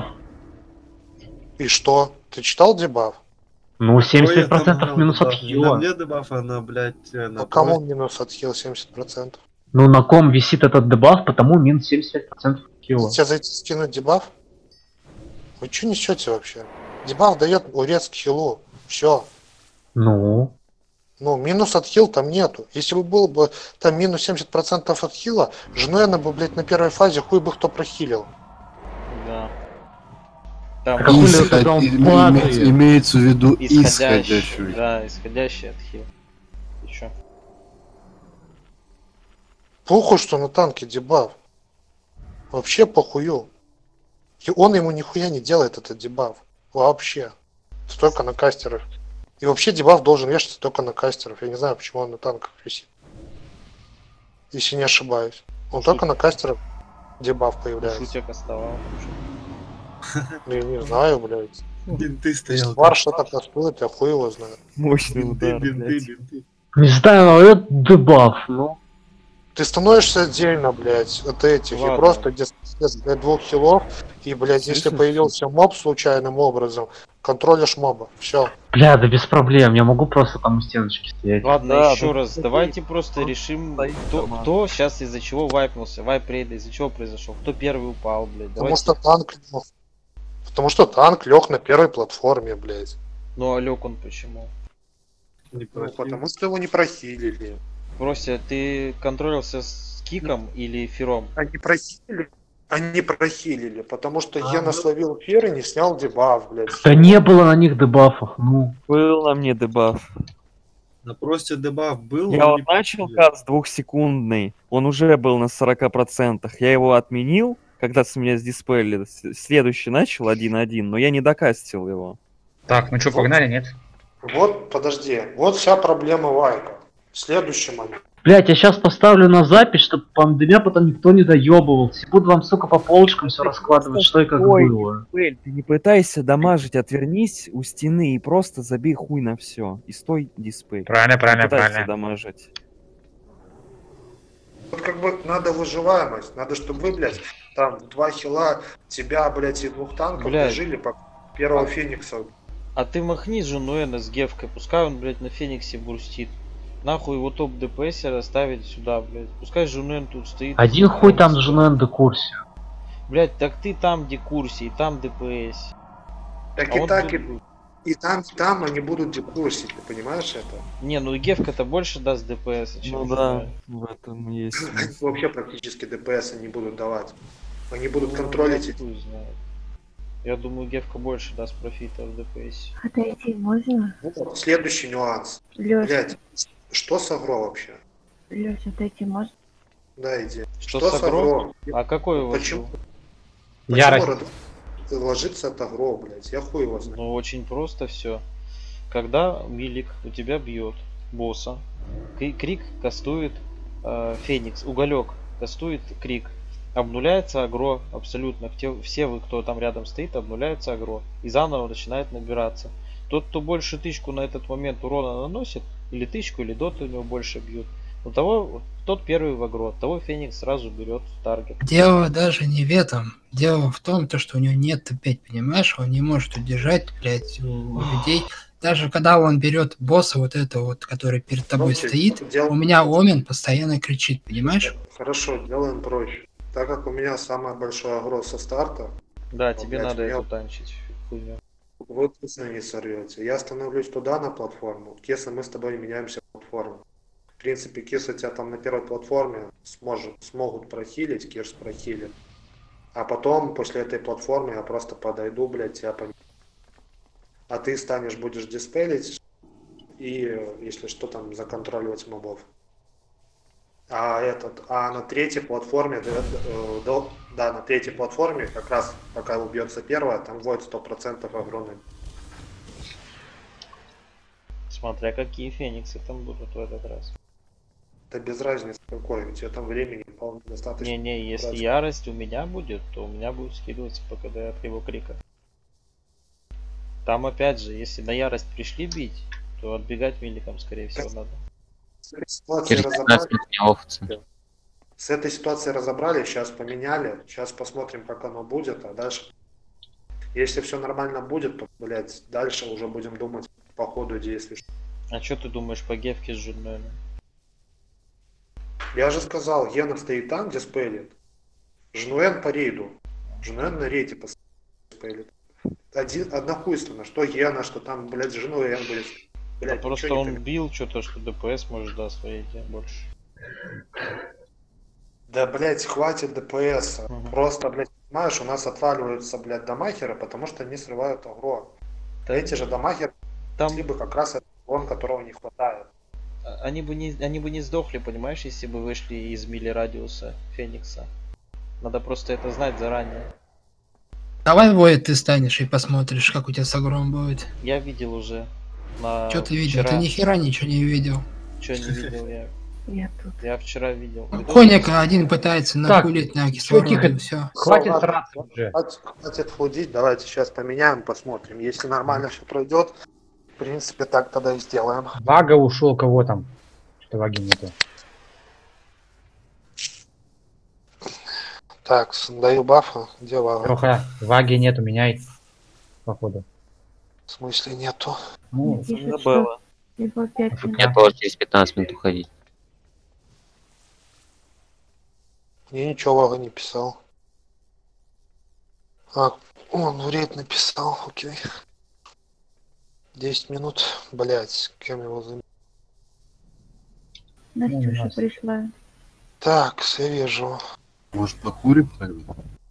И что? Ты читал дебаф?
Ну, семьдесят пять
Ой,
процентов
я там
минус
дебаф.
от
Не
хила.
на мне дебаф, а на, блядь, э, на
А кому
просто.
минус от хил семьдесят процентов?
Ну, на ком висит этот дебаф, потому минус семьдесят пять процентов хила.
Тебе зайти скинуть дебаф? Вы что несете вообще? Дебаф дает урез к хилу. Все.
Ну,
Ну, минус от хил там нету. Если бы был бы там минус семьдесят процентов от хила, Жнуэна бы, блядь, на первой фазе хуй бы кто прохилил.
Да. Там
Так а хули
Исход-
тогда он
име-
падает?
Имеется в виду
исходящий.
исходящую.
Да, исходящий от хил. И чё?
Похуй, что на танке дебаф. Вообще похую. И он ему нихуя не делает этот дебаф. Вообще. Только на кастерах. И вообще дебаф должен вешаться только на кастеров. Я не знаю, почему он на танках висит. Если не ошибаюсь. Он только на кастерах дебаф появляется.
Шутек оставал.
Я не знаю, блядь.
Бинты стоял.
Вар что-то кастует, я хуй его знаю.
Мощный
Бинты,
удар,
бинты,
блядь.
бинты.
Не знаю, но это дебаф, ну.
Ты становишься отдельно, блядь, от этих.
Ладно.
И просто где для двух хилов. И, блядь, если
Слышишь?
появился моб случайным образом, контролишь моба. Все.
Бля, да без проблем, я могу просто там у стеночки стоять.
Ладно,
Да,
еще
да.
раз, давайте просто решим,
стоит
кто,
команда.
кто сейчас из-за чего вайпнулся, вайп рейда, из-за чего произошел, кто первый упал, блядь.
Потому
Давайте.
что танк лег. Потому что танк лег на первой платформе, блядь.
Ну а лег он почему?
Не
Ну,
прохил.
потому что его не прохилили.
Прося, ты контролился с киком или фером?
Они прохилили. Они прохилили, потому что
А,
я
ну.
насловил фер и не снял дебаф, блядь.
Да не было на них дебафов, ну.
Был на мне дебаф.
На просто дебаф был.
Я
он
вот
не
начал
прохилил.
каст двухсекундный, он уже был на сорока процентах. Я его отменил, когда с меня сдиспелили. С- Следующий начал один-один, но я не докастил его.
Так, ну что, погнали, нет?
Вот, подожди. Вот вся проблема вайпа. Следующий момент.
Блять, я сейчас поставлю на запись, чтобы по меня потом никто не доебывался. Буду вам, сука, по полочкам все раскладывать, что и как
Ой,
было.
Бель, ты не пытайся дамажить, отвернись у стены и просто забей хуй на все. И стой дисплей.
Правильно, правильно,
не пытайся
правильно.
дамажить.
Вот как бы надо выживаемость. Надо, чтобы вы, блядь, там два хила тебя, блядь, и двух танков
Блядь.
дожили по первого Феникса.
А ты махни Жунуэна с Гевкой, пускай он, блядь, на Фениксе грустит. Нахуй его топ ДПСера ставить сюда, блядь. Пускай Жунуэн тут стоит.
Один хуй там с женой на декурсе.
Блядь, так ты там декурсии, там ДПС.
Так
А
и
он
так,
тут
и,
будет.
и там, и там они будут декурсить, ты понимаешь это?
Не, ну Гевка-то больше даст ДПС, чем
Ну да,
Жунуэн.
в этом есть.
Они вообще практически ДПС не будут давать. Они будут контролить эти.
Хуй знает. Я думаю, Гевка больше даст профита в ДПС.
Отойти можно?
Вот, следующий нюанс.
Лёш,
Блядь, что с агро вообще?
Лёш, отойти можно?
Да, иди.
Что,
Что
с
с
агро?
агро?
А какой у вас
Почему?
был?
Почему
Ярость.
Red ложится от агро, блядь? Я хуй его знаю.
Ну, очень просто все. Когда Милик у тебя бьет босса, Кри- Крик кастует э, Феникс, Уголек кастует Крик. Обнуляется агро абсолютно. Те- Все вы, кто там рядом стоит, обнуляется агро. И заново начинает набираться. Тот, кто больше тычку на этот момент урона наносит, или тычку, или доты у него больше бьют, у того, тот первый в агро, того Феникс сразу берет в таргет.
Дело даже не в этом. Дело в том, то, что у него нет Т пять, понимаешь? Он не может удержать, блядь, у людей. Даже когда он берет босса, вот этого вот, который перед тобой
Короче,
стоит,
дело-
у меня Омен постоянно кричит, понимаешь?
Хорошо, делаем проще. Так как у меня самое большое агро со старта,
Да,
то,
тебе
блядь,
надо
меня-
эту танчить хуйню.
вы точно не сорвете. Я становлюсь туда на платформу. Кеса, мы с тобой меняемся платформу. В принципе, Кеса тебя там на первой платформе сможет, смогут прохилить, Кирс прохилит. А потом, после этой платформы, я просто подойду, блядь, тебя поменяю. А ты станешь, будешь диспелить и, если что, там, законтроливать мобов. А этот, а на третьей платформе, да, э, да, да, на третьей платформе, как раз пока убьется первая, там будет сто процентов огромный.
Смотря какие Фениксы там будут в этот раз.
Это без разницы какой, у тебя там времени вполне достаточно.
Не-не, если
Разница.
ярость у меня будет, то у меня будет скидываться по КД от его крика. Там опять же, если на ярость пришли бить, то отбегать миликом скорее всего надо.
С этой ситуацией
Через
разобрали.
пятнадцать минут овцы.
С этой ситуацией разобрали, сейчас поменяли, сейчас посмотрим, как оно будет, а дальше, если все нормально будет, то, блядь, дальше уже будем думать по ходу действий.
А что ты думаешь по гефке с Жуненом?
Я же сказал, Гена стоит там, где спейлит. Жнуэн по рейду. Жнуэн на рейде спейлит. Один, однохуйственно, что Гена, что там, блядь, Жнуэн будет.
Да
Блядь,
просто
ничего не
он
понимаю.
бил что-то, что ДПС может, да, своей больше.
Да, блядь, хватит ДПС. Просто, блядь, понимаешь, у нас отваливаются, блядь, дамагеры, потому что они срывают агро. Эти же дамагеры,
там...
либо как раз это урон, которого не хватает.
А- Они бы не, они бы не сдохли, понимаешь, если бы вышли из мили радиуса Феникса. Надо просто это знать заранее.
Давай Воет ты станешь и посмотришь, как у тебя с агром будет.
Я видел уже. На
Что ты видел?
вчера.
Ты ни хера ничего не видел.
Что не видел я?
Я тут.
Я вчера видел.
Коника один пытается
Так,
накулить на
всё,
кислороде,
тихо.
и все.
Хватит сраться уже. Хватит, хватит флудить, давайте сейчас поменяем, посмотрим. Если нормально все пройдет, в принципе, так тогда и сделаем.
Вага ушел, кого там? Что Ваги нету.
Так, даю бафа. Где Вага?
Леха, Ваги нету, меняй. Походу.
В смысле нету?
Ну,
Пишет,
было.
что его пять минут.
Я тоже через пятнадцать минут уходить.
Мне ничего Вага не писал. А, он в рейд написал, окей. десять минут, блять, кем его заменить?
Настюша пришла.
Так, я вижу.
Может, покурим тогда?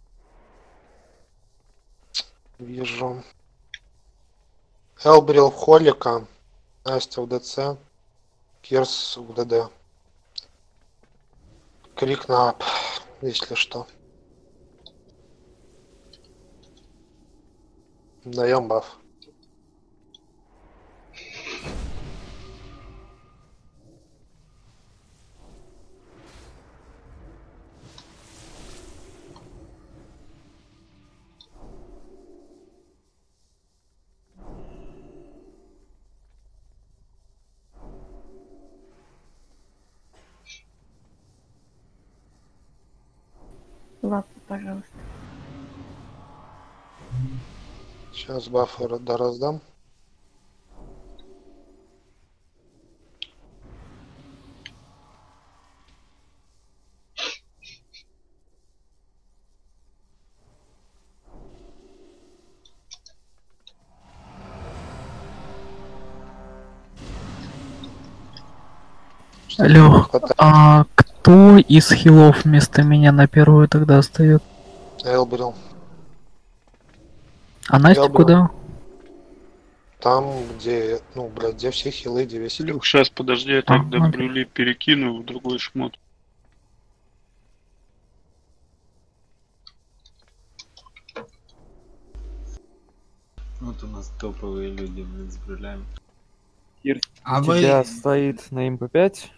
Вижу. Элбрил в Холлика, Настя в ДЦ, Кирс в ДД. Крик на ап, если что. Даем баф.
Лапу, пожалуйста.
Сейчас бафы да раздам.
Алло, а кто из хилов вместо меня на первую тогда встает?
Элбрил.
А Настя
Я был.
куда?
Там, где, ну, блядь, где все хилы, где весь...
Илюх, сейчас подожди, я
А,
так
окей.
добрюли перекину в другой шмот.
Вот у нас топовые люди, блин, с брулями.
Ир,
А
у
вы-
тебя стоит на эм пэ пять?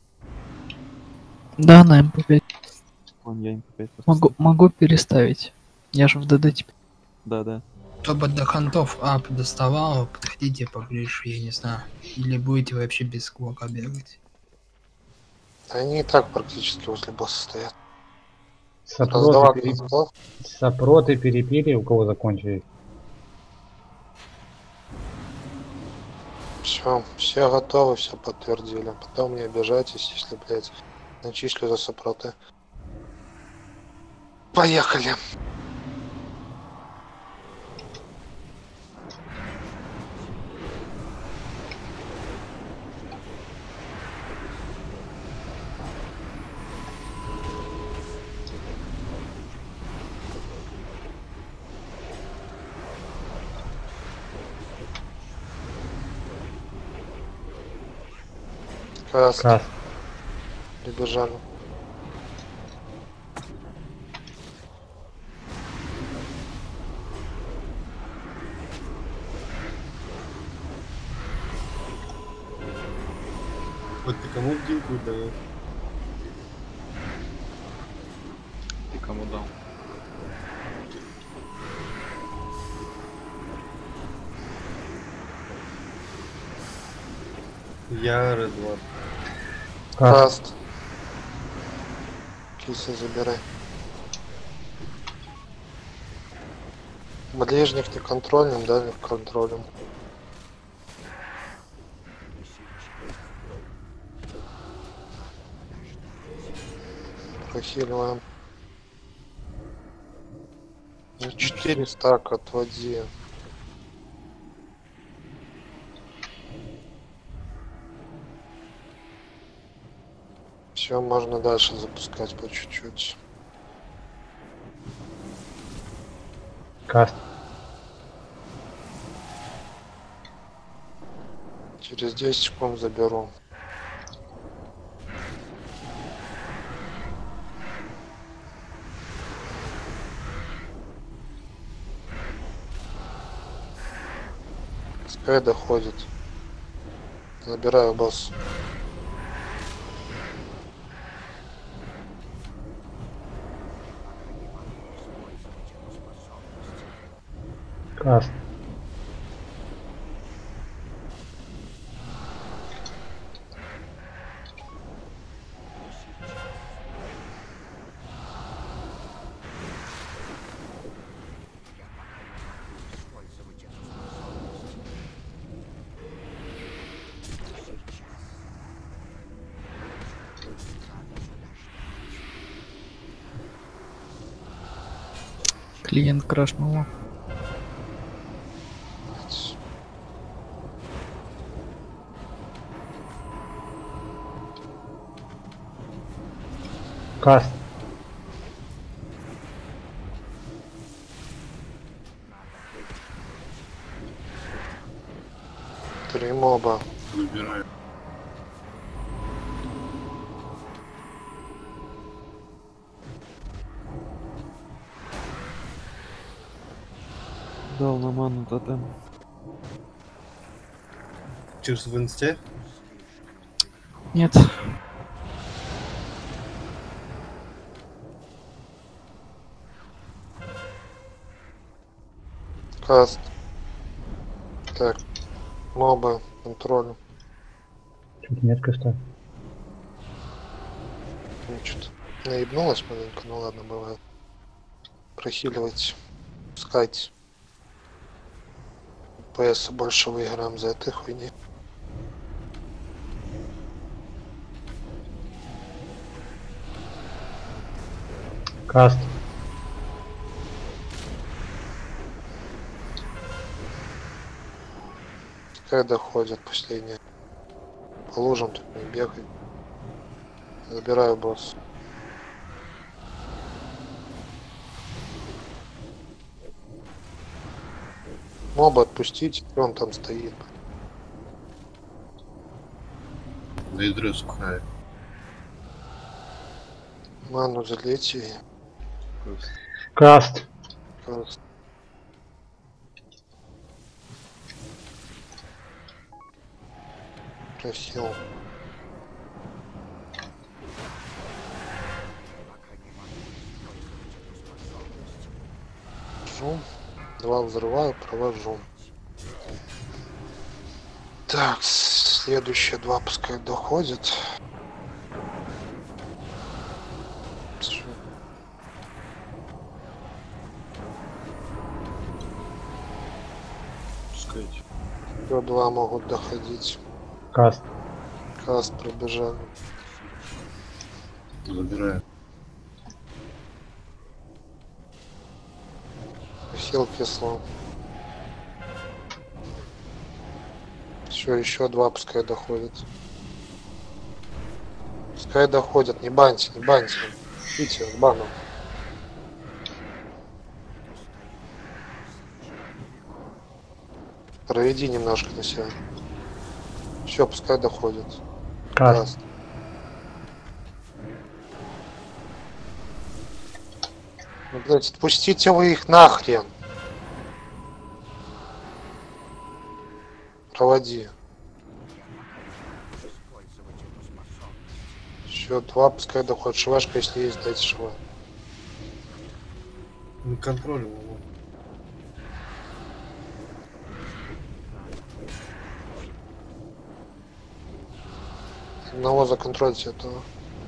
Да, на эм пэ пять.
Вон я эм пэ пять
Могу, могу переставить. Я же в ДД теперь.
Да, да.
Кто бы до хантов ап доставал, подходите поближе, я не знаю. Или будете вообще без сквока бегать.
Они и так практически возле босса стоят.
Сопроты,
Раздавать
пере-
хантов.
Сопроты перепили, у кого закончились.
Все, все готовы, все подтвердили. Потом не обижайтесь, если, блядь, начислю за сопроты. Поехали. Каст.
Каст.
Прибежали.
Вот ты кому бдилку дал?
Ты кому дал?
Я Редвард.
Каст. Кисы забирай. Ближних не контрольным, дальних контролем. Прохиливаем. Ну, четыре стака отводи. Все, можно дальше запускать по чуть-чуть.
Каст.
Через десять секунд заберу. Скай доходит. Забираю босс.
Каст.
Клиент крашнула.
Каст.
Три моба.
Выбираю.
Дал на ману тотем.
Чирс в инсте?
Нет.
Каст. Так. Моба. Контроль.
Чуть метко ставь.
Ну, что-то наебнулась маленько, ну ладно, бывает. Прохиливайте. Пускайте. ПС больше выиграем за этой хуйни.
Каст.
Как доходят последние. По лужам тут не бегай. Забираю босс. Моба отпустить, он там стоит.
На ядре сухая.
Ману залейте.
Каст.
Каст. Просил. Жум. Два взрываю, провожу. Так, следующие два пускай доходят.
Пускайте.
Еще два могут доходить.
Каст.
Каст пробежали.
Забираю.
Хил кисло. Все, еще два пускай доходят. Пускай доходят, не баньте, не баньте. Идите, с баном. Проведи немножко на себя. Все, пускай доходят.
Каст.
Ну, блядь, отпустите вы их нахрен. Проводи. Еще два, пускай доходит. Швашка, если есть, дайте шва.
Мы контролем его.
Одного законтрольте этого.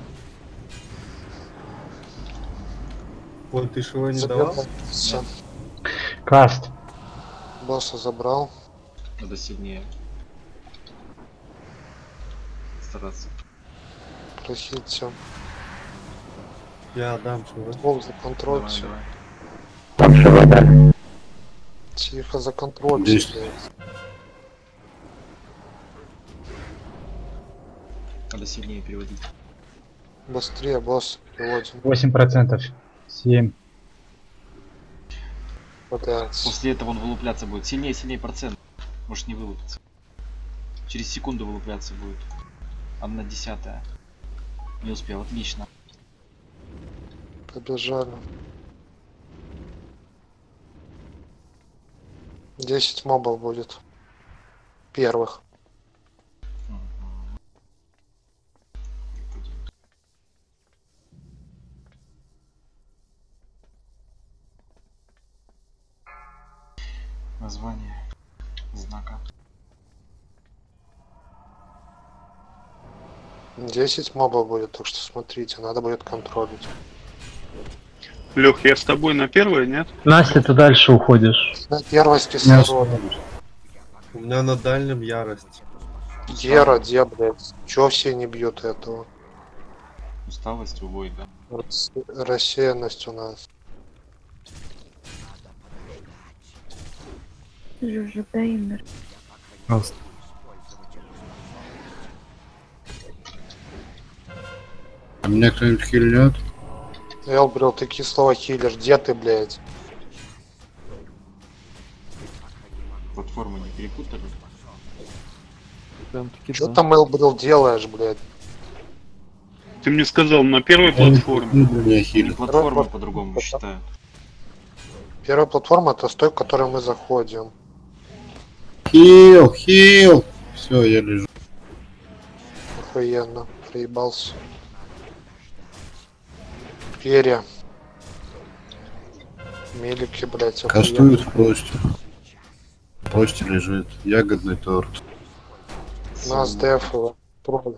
Ой, ты шва не давал?
Все.
Каст.
Босса забрал.
Надо сильнее стараться.
Просите.
Я отдам шва.
Бог законтрольте.
Там шва, да.
Тихо законтрольте.
Здесь.
Надо сильнее переводить.
Быстрее, босс, переводим.
восемь процентов. семь.
Пытается.
После этого он вылупляться будет. Сильнее, сильнее процент. Может не вылупиться. Через секунду вылупляться будет. Одна десятая. Не успел, отлично.
Побежали. десять мобов будет. Первых.
Название знака.
десять мобов будет, так что смотрите, надо будет контролить.
Лех, я с тобой на первое, нет?
Настя, ты дальше уходишь.
На первой с кислородом.
У меня на дальнем ярость.
Гера, где, блядь? Чё все не бьют этого?
Усталость уводит, да?
Вот рассеянность у нас.
Жужжигаймер.
Каст.
А меня кто-нибудь хильнет?
Элбрил, ты кислого хилер, где ты, блядь?
Платформу не перепутали?
Чё там Элбрил делаешь, блядь?
Ты мне сказал, на первой платформе.
Или платформу по-другому считают.
Первая платформа это с той, в которой мы заходим.
Хил, хил. Все, я лежу.
Охуенно, проебался. Перья. Мелики, блядь, охуенно.
Кастует в просте. В просте лежит. Ягодный торт.
Нас дефово. Тролль.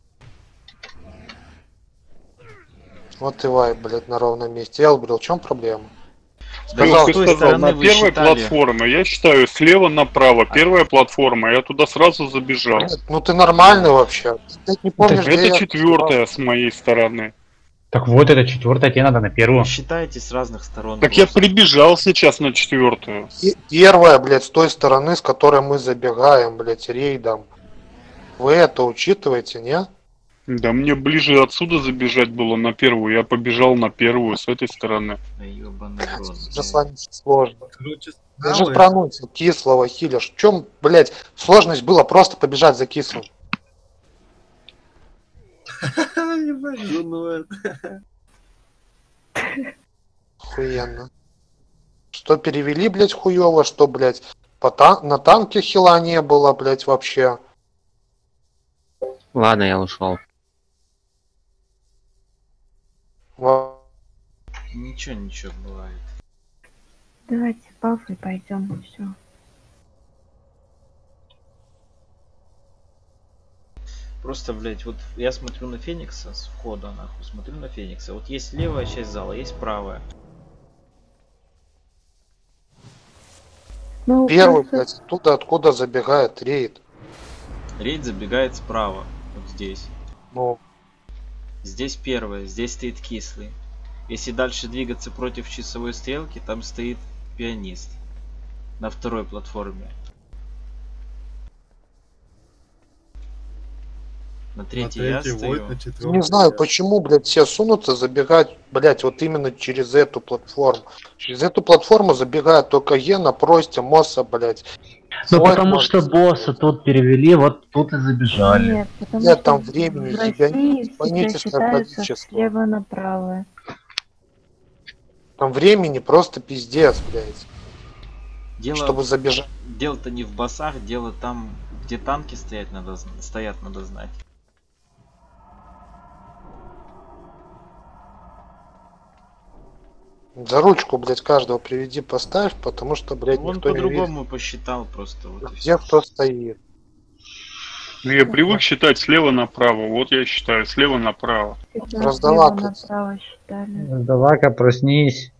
Вот и вайп, блядь, на ровном месте. Элбрил, в чем проблема?
Сказал, ты сказал, на первой платформе, я считаю, слева направо, первая платформа, я туда сразу забежал.
Нет, ну ты нормальный вообще. Ты не помнишь,
это
где я-
четвертая с моей стороны.
Так вот, это четвертая, тебе надо на первую.
Считайте с разных сторон.
Так я прибежал сейчас на четвертую.
И первая, блядь, с той стороны, с которой мы забегаем, блядь, рейдом. Вы это учитываете, не?
Да мне ближе отсюда забежать было на первую, я побежал на первую с этой стороны.
Да ёбаный рот.
Уже с вами сложно.
Короче,
Даже пронуть кислого хилишь. В чем, блядь, сложность была просто побежать за кислым?
Ебать, ну это.
Охуенно. Что перевели, блядь, хуёво, что, блядь, по тан- на танке хила не было, блядь, вообще.
Ладно, я ушел.
Ничего, ничего бывает.
Давайте паузу и пойдем. Все.
Просто, блять, вот я смотрю на Феникса с входа, нахуй, смотрю на Феникса. Вот есть левая часть зала, есть правая.
Ну,
Первый,
просто-
блядь, оттуда, откуда забегает рейд.
Рейд забегает справа, вот здесь.
Ну,
Здесь первая, здесь стоит кислый. Если дальше двигаться против часовой стрелки, там стоит пианист. На второй платформе. На третьей я
третий
стою.
Войт, на четвертый
не знаю,
я.
почему, блядь, все сунутся, забегать, блядь, вот именно через эту платформу. Через эту платформу забегает только Гена, Простя, Мосса, блядь.
Ну
Свой
потому
может.
что босса тут перевели, вот тут и забежали.
Нет, потому
Нет,
что
там времени,
в
тебя
России все
паническое
считается
количество.
слева направо.
Там времени просто пиздец, блядь.
Дело,
Чтобы забежать.
Дело-то не в басах, дело там, где танки стоять надо, зн- стоят, надо знать.
За ручку, блядь, каждого приведи, поставь, потому что, блядь,
Он
никто не видит,
по-другому посчитал просто. Вот и
где
всё.
кто стоит.
Ну, я привык считать слева направо. Вот я считаю, слева направо.
Сейчас
Раздала
слева
тут.
направо считали.
Давай-ка проснись.